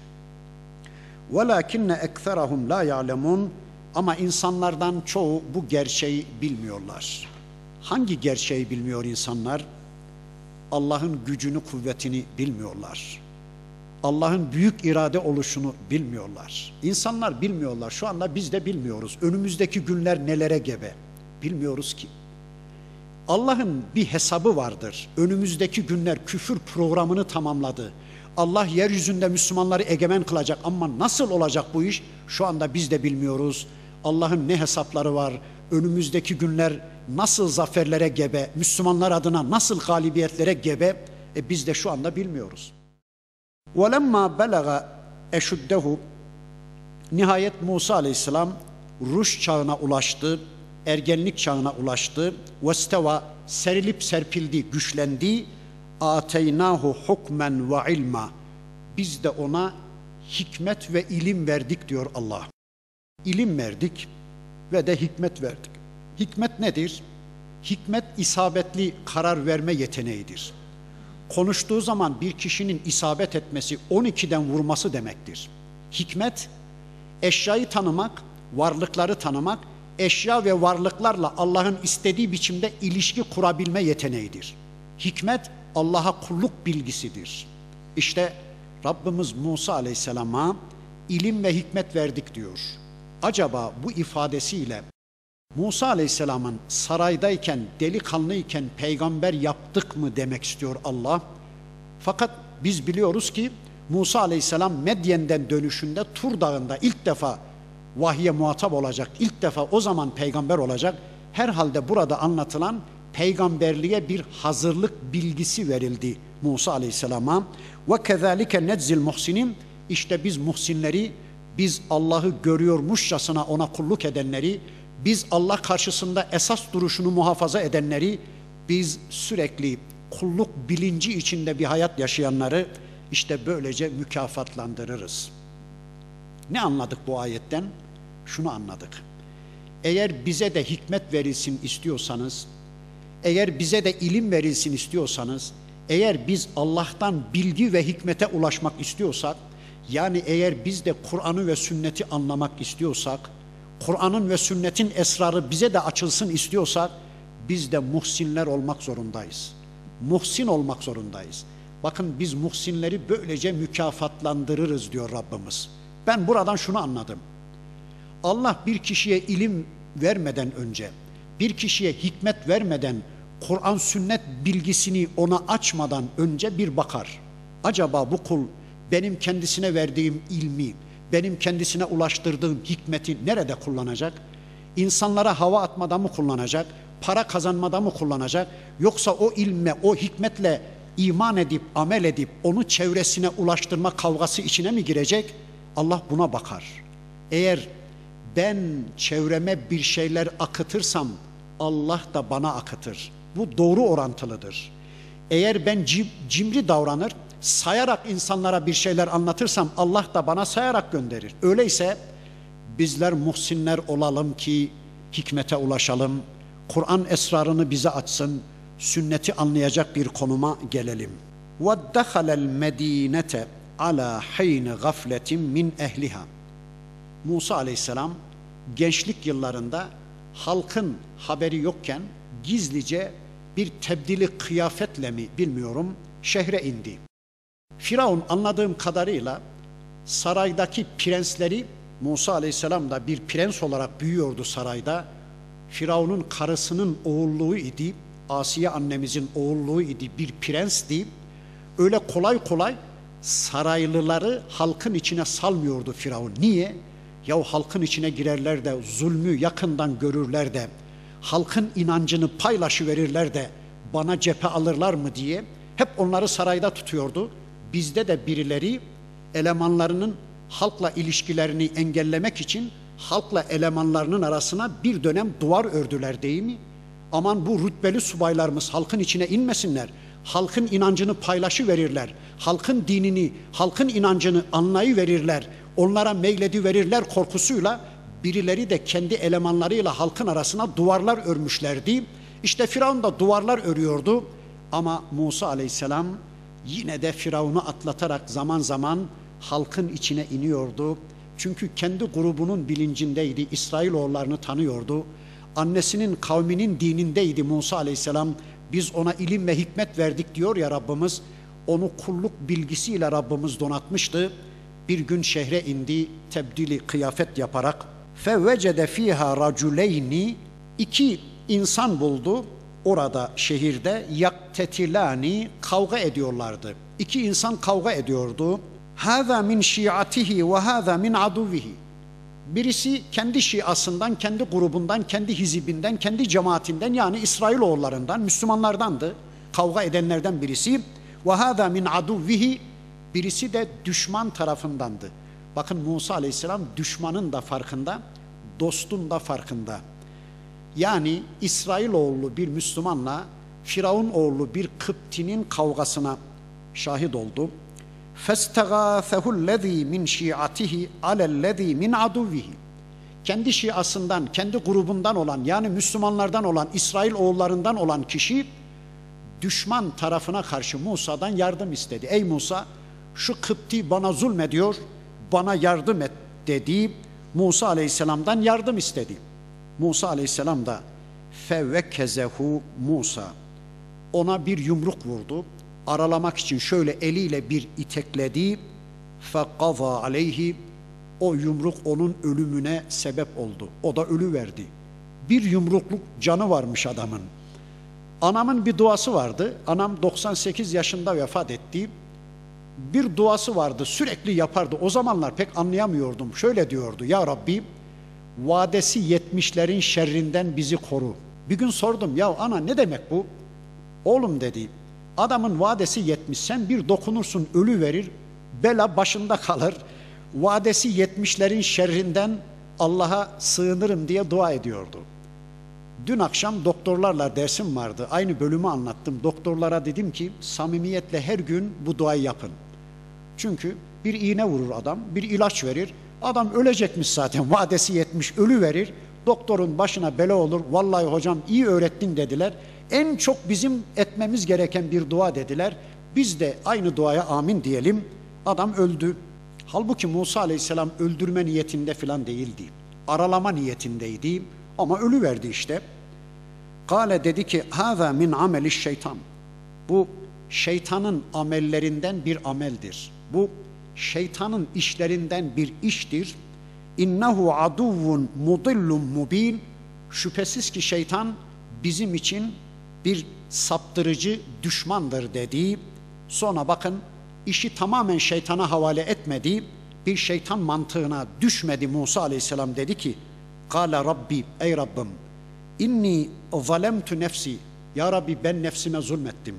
وَلَاكِنَّ اَكْثَرَهُمْ لَا يَعْلَمُونَ. Ama insanlardan çoğu bu gerçeği bilmiyorlar. Hangi gerçeği bilmiyor insanlar? Allah'ın gücünü, kuvvetini bilmiyorlar. Allah'ın büyük irade oluşunu bilmiyorlar. İnsanlar bilmiyorlar. Şu anda biz de bilmiyoruz. Önümüzdeki günler nelere gebe? Bilmiyoruz ki. Allah'ın bir hesabı vardır. Önümüzdeki günler küfür programını tamamladı. Allah yeryüzünde Müslümanları egemen kılacak ama nasıl olacak bu iş? Şu anda biz de bilmiyoruz. Allah'ın ne hesapları var? Önümüzdeki günler nasıl zaferlere gebe? Müslümanlar adına nasıl galibiyetlere gebe? Biz de şu anda bilmiyoruz. وَلَمَّا بَلَغَ اَشُدَّهُ. Nihayet Musa Aleyhisselam ruş çağına ulaştı, ergenlik çağına ulaştı. وَاسْتَوَى, serilip serpildi, güçlendi. آتَيْنَاهُ حُكْمًا وَعِلْمًا. Biz de ona hikmet ve ilim verdik diyor Allah. İlim verdik ve de hikmet verdik. Hikmet nedir? Hikmet isabetli karar verme yeteneğidir. Konuştuğu zaman bir kişinin isabet etmesi, 12'den vurması demektir. Hikmet, eşyayı tanımak, varlıkları tanımak, eşya ve varlıklarla Allah'ın istediği biçimde ilişki kurabilme yeteneğidir. Hikmet, Allah'a kulluk bilgisidir. İşte Rabbimiz Musa Aleyhisselam'a ilim ve hikmet verdik diyor. Acaba bu ifadesiyle Musa Aleyhisselam'ın saraydayken, delikanlıyken peygamber yaptık mı demek istiyor Allah. Fakat biz biliyoruz ki Musa Aleyhisselam Medyen'den dönüşünde Tur Dağı'nda ilk defa vahye muhatap olacak. İlk defa o zaman peygamber olacak. Herhalde burada anlatılan peygamberliğe bir hazırlık bilgisi verildi Musa Aleyhisselam'a. Ve kezalike neczil muhsinin. İşte biz muhsinleri, biz Allah'ı görüyormuşçasına ona kulluk edenleri, biz Allah karşısında esas duruşunu muhafaza edenleri, biz sürekli kulluk bilinci içinde bir hayat yaşayanları işte böylece mükafatlandırırız. Ne anladık bu ayetten? Şunu anladık. Eğer bize de hikmet verilsin istiyorsanız, eğer bize de ilim verilsin istiyorsanız, eğer biz Allah'tan bilgi ve hikmete ulaşmak istiyorsak, yani eğer biz de Kur'an'ı ve sünneti anlamak istiyorsak, Kur'an'ın ve sünnetin esrarı bize de açılsın istiyorsak, biz de muhsinler olmak zorundayız. Muhsin olmak zorundayız. Bakın biz muhsinleri böylece mükafatlandırırız diyor Rabbimiz. Ben buradan şunu anladım. Allah bir kişiye ilim vermeden önce, bir kişiye hikmet vermeden, Kur'an sünnet bilgisini ona açmadan önce bir bakar. Acaba bu kul benim kendisine verdiğim ilmi, benim kendisine ulaştırdığım hikmeti nerede kullanacak? İnsanlara hava atmada mı kullanacak? Para kazanmada mı kullanacak? Yoksa o ilme, o hikmetle iman edip, amel edip onu çevresine ulaştırma kavgası içine mi girecek? Allah buna bakar. Eğer ben çevreme bir şeyler akıtırsam Allah da bana akıtır. Bu doğru orantılıdır. Eğer ben cimri davranır, sayarak insanlara bir şeyler anlatırsam Allah da bana sayarak gönderir. Öyleyse bizler muhsinler olalım ki hikmete ulaşalım. Kur'an esrarını bize açsın, sünneti anlayacak bir konuma gelelim. وَدَّخَلَ الْمَد۪ينَةَ عَلَى حَيْنِ غَفْلَةٍ مِنْ اَهْلِهَا. Musa aleyhisselam gençlik yıllarında halkın haberi yokken gizlice bir tebdili kıyafetle mi bilmiyorum şehre indi. Firavun anladığım kadarıyla saraydaki prensleri, Musa aleyhisselam da bir prens olarak büyüyordu sarayda. Firavun'un karısının oğulluğu idi, Asiye annemizin oğulluğu idi, bir prensti. Öyle kolay kolay saraylıları halkın içine salmıyordu Firavun. Niye? Ya halkın içine girerler de zulmü yakından görürler de halkın inancını paylaşıverirler de bana cephe alırlar mı diye hep onları sarayda tutuyordu. Bizde de birileri elemanlarının halkla ilişkilerini engellemek için halkla elemanlarının arasına bir dönem duvar ördüler değil mi? Aman bu rütbeli subaylarımız halkın içine inmesinler. Halkın inancını paylaşıverirler. Halkın dinini, halkın inancını anlayıverirler. Onlara meylediverirler korkusuyla birileri de kendi elemanlarıyla halkın arasına duvarlar örmüşlerdi. İşte Firavun da duvarlar örüyordu. Ama Musa aleyhisselam yine de Firavun'u atlatarak zaman zaman halkın içine iniyordu. Çünkü kendi grubunun bilincindeydi, İsrailoğullarını tanıyordu. Annesinin kavminin dinindeydi Musa aleyhisselam. Biz ona ilim ve hikmet verdik diyor ya Rabbimiz. Onu kulluk bilgisiyle Rabbimiz donatmıştı. Bir gün şehre indi tebdili kıyafet yaparak. فَوَجَدَ ف۪يهَا رَجُلَيْنِ İki insan buldu orada şehirde. يَقْتَتِلَانِ Kavga ediyorlardı. İki insan kavga ediyordu. هَذَا مِنْ شِيعَتِهِ وَهَذَا مِنْ عَدُوِّهِ Birisi kendi şiasından, kendi grubundan, kendi hizibinden, kendi cemaatinden yani İsrailoğullarından, Müslümanlardandı. Kavga edenlerden birisi. وَهَذَا مِنْ عَدُوِّهِ Birisi de düşman tarafındandı. Bakın Musa aleyhisselam düşmanın da farkında, dostun da farkında. Yani İsrailoğlu bir Müslümanla Firavun oğlu bir Kıpti'nin kavgasına şahit oldu. فَاسْتَغَاثَهُ الَّذ۪ي مِنْ شِيعَتِهِ عَلَى الَّذ۪ي مِنْ عَدُوِّهِ Kendi şiasından, kendi grubundan olan yani Müslümanlardan olan, İsrailoğullarından olan kişi düşman tarafına karşı Musa'dan yardım istedi. Ey Musa, şu Kıpti bana zulmediyor, bana yardım et dedi. Musa aleyhisselamdan yardım istedi. Musa aleyhisselam da fevvekezehu Musa ona bir yumruk vurdu. Aralamak için şöyle eliyle bir itekledi. Fekaza aleyhi o yumruk onun ölümüne sebep oldu. O da ölüverdi. Bir yumrukluk canı varmış adamın. Anamın bir duası vardı. Anam 98 yaşında vefat etti. Bir duası vardı sürekli yapardı. O zamanlar pek anlayamıyordum. Şöyle diyordu: Ya Rabbi, vadesi 70'lerin şerrinden bizi koru. Bir gün sordum, ya ana ne demek bu? Oğlum dedi, adamın vadesi 70, sen bir dokunursun ölü verir, bela başında kalır. Vadesi 70'lerin şerrinden Allah'a sığınırım diye dua ediyordu. Dün akşam doktorlarla dersim vardı. Aynı bölümü anlattım. Doktorlara dedim ki samimiyetle her gün bu duayı yapın. Çünkü bir iğne vurur adam, bir ilaç verir. Adam ölecekmiş zaten, vadesi 70, ölü verir. Doktorun başına bela olur. Vallahi hocam iyi öğrettin dediler. En çok bizim etmemiz gereken bir dua dediler. Biz de aynı duaya amin diyelim. Adam öldü. Halbuki Musa aleyhisselam öldürme niyetinde falan değildi. Aralama niyetindeydi. Ama ölü verdi işte. Kale dedi ki hâzâ min ameli şeytan. Bu şeytanın amellerinden bir ameldir. Bu şeytanın işlerinden bir iştir. İnnehu aduvvun mudillun mubin. Şüphesiz ki şeytan bizim için bir saptırıcı düşmandır dedi. Sonra bakın işi tamamen şeytana havale etmedi. Bir şeytan mantığına düşmedi. Musa aleyhisselam dedi ki Kâle Rabbi, ey Rabbim, inni zalemtu nefsi. Ya Rabbi, ben nefsime zulmettim.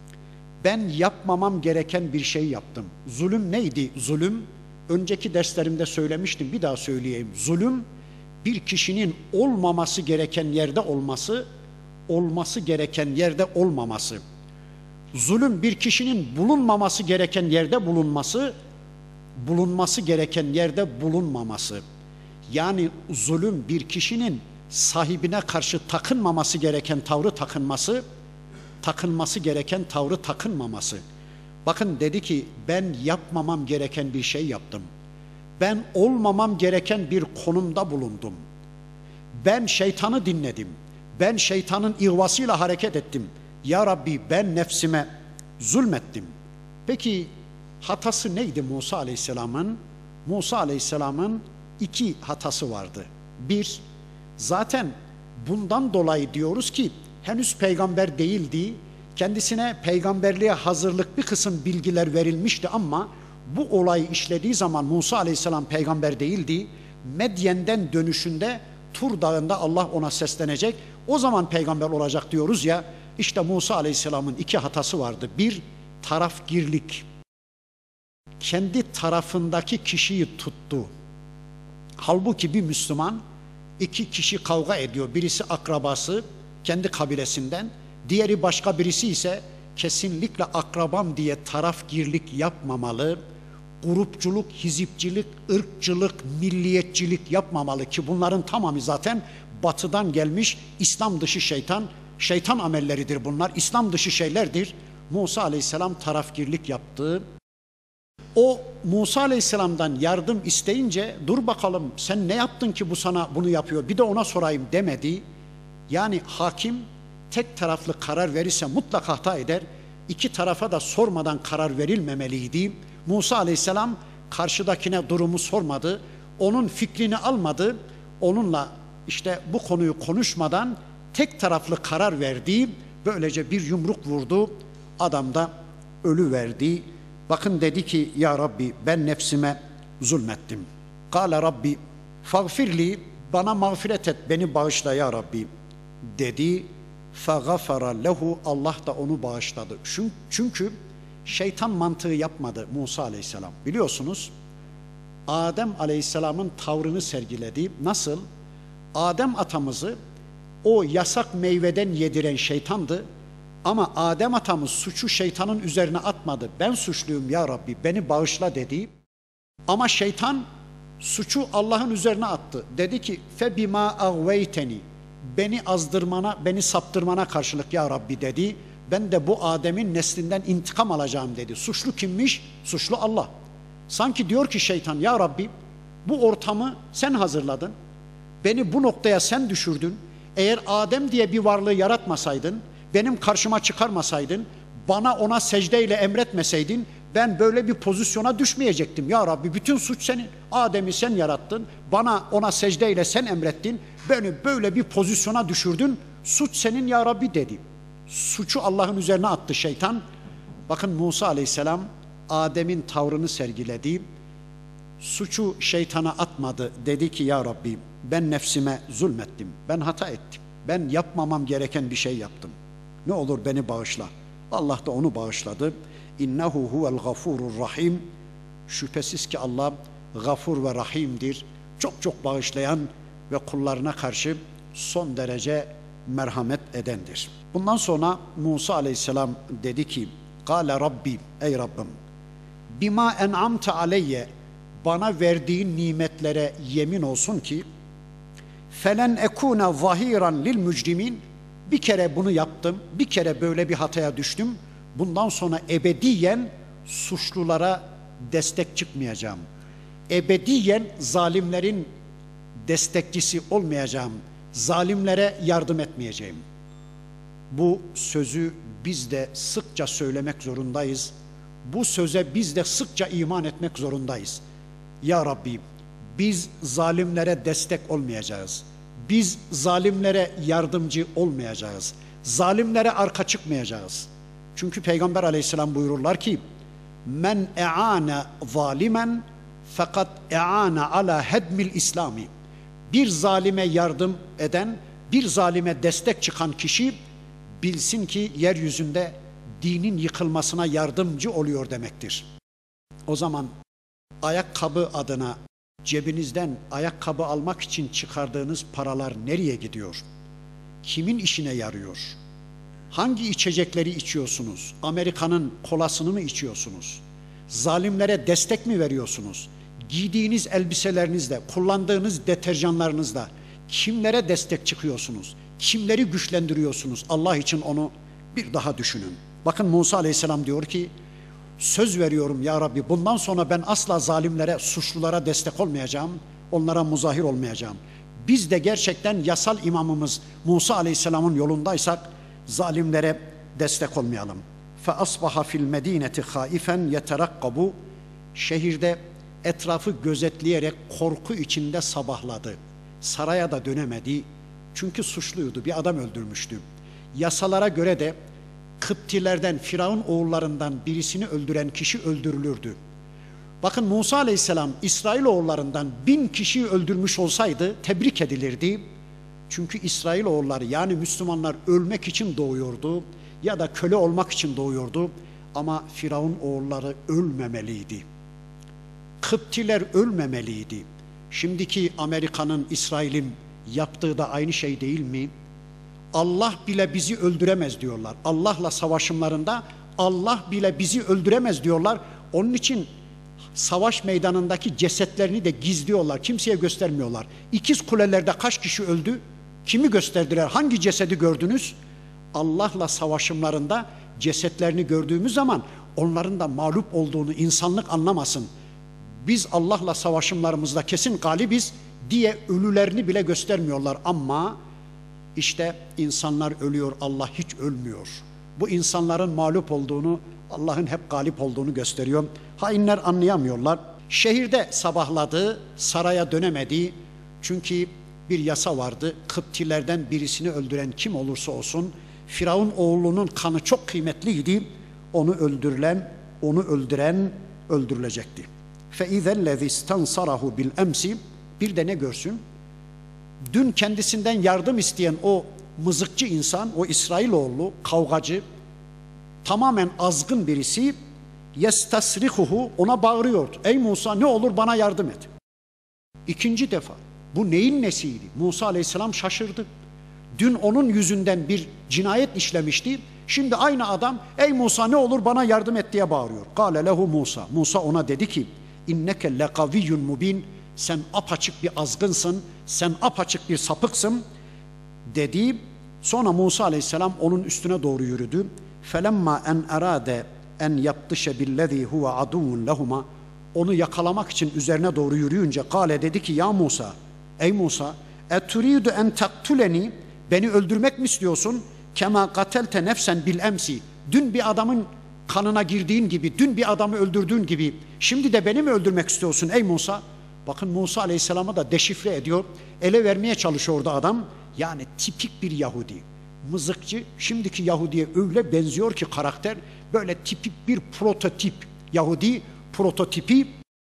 Ben yapmamam gereken bir şey yaptım. Zulüm neydi? Zulüm, önceki derslerimde söylemiştim, bir daha söyleyeyim. Zulüm, bir kişinin olmaması gereken yerde olması, olması gereken yerde olmaması. Zulüm bir kişinin bulunmaması gereken yerde bulunması, bulunması gereken yerde bulunmaması. Yani zulüm bir kişinin sahibine karşı takınmaması gereken tavrı takınması, takınması gereken tavrı takınmaması. Bakın dedi ki ben yapmamam gereken bir şey yaptım. Ben olmamam gereken bir konumda bulundum. Ben şeytanı dinledim. Ben şeytanın ihvasıyla hareket ettim. Ya Rabbi ben nefsime zulmettim. Peki hatası neydi Musa Aleyhisselam'ın? Musa Aleyhisselam'ın iki hatası vardı. Bir, zaten bundan dolayı diyoruz ki henüz peygamber değildi. Kendisine peygamberliğe hazırlık bir kısım bilgiler verilmişti ama bu olayı işlediği zaman Musa Aleyhisselam peygamber değildi. Medyen'den dönüşünde Tur Dağı'nda Allah ona seslenecek. O zaman peygamber olacak diyoruz ya. İşte Musa Aleyhisselam'ın iki hatası vardı. Bir, tarafgirlik. Kendi tarafındaki kişiyi tuttu. Halbuki bir Müslüman iki kişi kavga ediyor. Birisi akrabası kendi kabilesinden, diğeri başka birisi ise kesinlikle akrabam diye tarafgirlik yapmamalı. Grupçuluk, hizipçilik, ırkçılık, milliyetçilik yapmamalı ki bunların tamamı zaten batıdan gelmiş İslam dışı şeytan amelleridir bunlar. İslam dışı şeylerdir. Musa Aleyhisselam tarafgirlik yaptı. O Musa Aleyhisselam'dan yardım isteyince dur bakalım sen ne yaptın ki bu sana bunu yapıyor bir de ona sorayım demedi. Yani hakim tek taraflı karar verirse mutlaka hata eder. İki tarafa da sormadan karar verilmemeliydi. Musa Aleyhisselam karşıdakine durumu sormadı. Onun fikrini almadı. Onunla işte bu konuyu konuşmadan tek taraflı karar verdi. Böylece bir yumruk vurdu. Adam da ölüverdi. Bakın dedi ki ya Rabbi ben nefsime zulmettim. Kâle Rabbi fagfirli bana mağfiret et beni bağışla ya Rabbi dedi. Fagafara lehu Allah da onu bağışladı. Çünkü şeytan mantığı yapmadı Musa Aleyhisselam. Biliyorsunuz Adem Aleyhisselam'ın tavrını sergiledi. Nasıl? Adem atamızı o yasak meyveden yediren şeytandı. Ama Adem atamız suçu şeytanın üzerine atmadı. Ben suçluyum ya Rabbi beni bağışla dedi. Ama şeytan suçu Allah'ın üzerine attı. Dedi ki febima agveyteni beni azdırmana, beni saptırmana karşılık ya Rabbi dedi. Ben de bu Adem'in neslinden intikam alacağım dedi. Suçlu kimmiş? Suçlu Allah. Sanki diyor ki şeytan ya Rabbi bu ortamı sen hazırladın. Beni bu noktaya sen düşürdün. Eğer Adem diye bir varlığı yaratmasaydın, benim karşıma çıkarmasaydın, bana ona secdeyle emretmeseydin ben böyle bir pozisyona düşmeyecektim. Ya Rabbi bütün suç senin. Adem'i sen yarattın. Bana ona secdeyle sen emrettin. Beni böyle bir pozisyona düşürdün. Suç senin ya Rabbi dedi. Suçu Allah'ın üzerine attı şeytan. Bakın Musa Aleyhisselam Adem'in tavrını sergiledi. Suçu şeytana atmadı. Dedi ki ya Rabbi ben nefsime zulmettim. Ben hata ettim. Ben yapmamam gereken bir şey yaptım. Ne olur beni bağışla. Allah da onu bağışladı. İnnehu huvel gafurur rahim. Şüphesiz ki Allah gafur ve rahimdir. Çok çok bağışlayan ve kullarına karşı son derece merhamet edendir. Bundan sonra Musa Aleyhisselam dedi ki Kâle Rabbi ey Rabbim bima en'amte aleyye bana verdiğin nimetlere yemin olsun ki felen ekûne zahiran lil mücrimin bir kere bunu yaptım, bir kere böyle bir hataya düştüm. Bundan sonra ebediyen suçlulara destek çıkmayacağım. Ebediyen zalimlerin destekçisi olmayacağım. Zalimlere yardım etmeyeceğim. Bu sözü biz de sıkça söylemek zorundayız. Bu söze biz de sıkça iman etmek zorundayız. Ya Rabbi biz zalimlere destek olmayacağız. Biz zalimlere yardımcı olmayacağız. Zalimlere arka çıkmayacağız. Çünkü Peygamber Aleyhisselam buyururlar ki men e'ane zalimen fakat e'ane ala hedmil İslami. Bir zalime yardım eden, bir zalime destek çıkan kişi bilsin ki yeryüzünde dinin yıkılmasına yardımcı oluyor demektir. O zaman ayakkabı adına Cebinizden ayakkabı almak için çıkardığınız paralar nereye gidiyor? Kimin işine yarıyor? Hangi içecekleri içiyorsunuz? Amerika'nın kolasını mı içiyorsunuz? Zalimlere destek mi veriyorsunuz? Giydiğiniz elbiselerinizle, kullandığınız deterjanlarınızla kimlere destek çıkıyorsunuz? Kimleri güçlendiriyorsunuz? Allah için onu bir daha düşünün. Bakın Musa Aleyhisselam diyor ki, söz veriyorum ya Rabbi, bundan sonra ben asla zalimlere, suçlulara destek olmayacağım, onlara muzahir olmayacağım. Biz de gerçekten yasal imamımız Musa Aleyhisselam'ın yolundaysak zalimlere destek olmayalım. فَأَصْبَحَ فِي الْمَد۪ينَةِ خَائِفًا يَتَرَقَّبُ Şehirde etrafı gözetleyerek korku içinde sabahladı. Saraya da dönemedi. Çünkü suçluydu, bir adam öldürmüştü. Yasalara göre de Kıptilerden, Firavun oğullarından birisini öldüren kişi öldürülürdü. Bakın Musa Aleyhisselam İsrailoğullarından 1000 kişiyi öldürmüş olsaydı tebrik edilirdi. Çünkü İsrailoğulları, yani Müslümanlar, ölmek için doğuyordu ya da köle olmak için doğuyordu. Ama Firavun oğulları ölmemeliydi. Kıptiler ölmemeliydi. Şimdiki Amerika'nın, İsrail'in yaptığı da aynı şey değil mi? Allah bile bizi öldüremez diyorlar. Allah'la savaşımlarında Allah bile bizi öldüremez diyorlar. Onun için savaş meydanındaki cesetlerini de gizliyorlar. Kimseye göstermiyorlar. İkiz Kuleler'de kaç kişi öldü? Kimi gösterdiler? Hangi cesedi gördünüz? Allah'la savaşımlarında cesetlerini gördüğümüz zaman onların da mağlup olduğunu insanlık anlamasın. Biz Allah'la savaşımlarımızda kesin galibiz diye ölülerini bile göstermiyorlar. Ama İşte insanlar ölüyor, Allah hiç ölmüyor. Bu insanların mağlup olduğunu, Allah'ın hep galip olduğunu gösteriyor. Hainler anlayamıyorlar. Şehirde sabahladı, saraya dönemedi. Çünkü bir yasa vardı. Kıptilerden birisini öldüren kim olursa olsun, Firavun oğlunun kanı çok kıymetliydi. Onu öldüren öldürülecekti. فَاِذَا الَّذِي اسْتَنْصَرَهُ بِالْاَمْسِ Bir de ne görsün? Dün kendisinden yardım isteyen o mızıkçı insan, o İsrailoğlu, kavgacı, tamamen azgın birisi, yestasrihuhu, ona bağırıyordu. Ey Musa, ne olur bana yardım et. İkinci defa. Bu neyin nesiydi? Musa Aleyhisselam şaşırdı. Dün onun yüzünden bir cinayet işlemişti. Şimdi aynı adam, ey Musa ne olur bana yardım et diye bağırıyor. Kâle lehu Musa. Musa ona dedi ki, inneke lekaviyyun mubin. Sen apaçık bir azgınsın, sen apaçık bir sapıksın dedi. Sonra Musa Aleyhisselam onun üstüne doğru yürüdü. فَلَمَّا اَنْ اَرَادَ اَنْ يَبْطِشَ بِالَّذ۪ي هُوَ عَدُوٌ لَهُمَا Onu yakalamak için üzerine doğru yürüyünce Kale dedi ki, ya Musa, ey Musa, اَتُرِيدُ اَنْ تَقْتُلَنِي Beni öldürmek mi istiyorsun? كَمَا قَتَلْتَ نَفْسًا بِالْاَمْسِ Dün bir adamın kanına girdiğin gibi, dün bir adamı öldürdüğün gibi, şimdi de beni mi öldürmek istiyorsun ey Musa? Bakın Musa Aleyhisselam'ı da deşifre ediyor. Ele vermeye çalışıyordu adam. Yani tipik bir Yahudi. Mızıkçı, şimdiki Yahudi'ye öyle benziyor ki karakter, böyle tipik bir prototip Yahudi prototipi.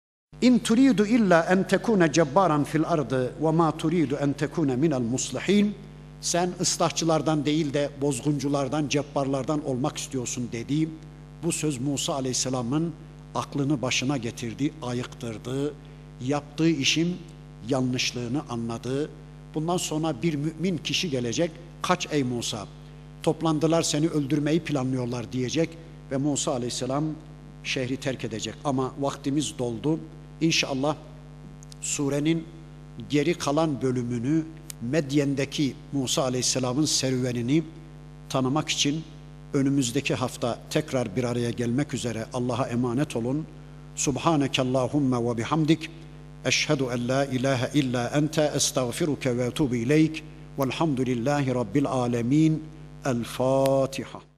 İn turidu illa en tekune cebbaran fil ardı ve ma turidu en tekune minel muslihin. Sen ıslahçılardan değil de bozgunculardan, cebbarlardan olmak istiyorsun dediğim bu söz Musa Aleyhisselam'ın aklını başına getirdi, ayıktırdı. Yaptığı işin yanlışlığını anladı. Bundan sonra bir mümin kişi gelecek. Kaç ey Musa, toplandılar seni öldürmeyi planlıyorlar diyecek ve Musa Aleyhisselam şehri terk edecek. Ama vaktimiz doldu. İnşallah surenin geri kalan bölümünü, Medyen'deki Musa Aleyhisselam'ın serüvenini tanımak için önümüzdeki hafta tekrar bir araya gelmek üzere. Allah'a emanet olun. Subhaneke Allahümme ve bihamdik. Eşhedü en la ilahe illa ente estağfiruke ve etubu ileyk. Velhamdülillahi Rabbil alemin. El Fatiha.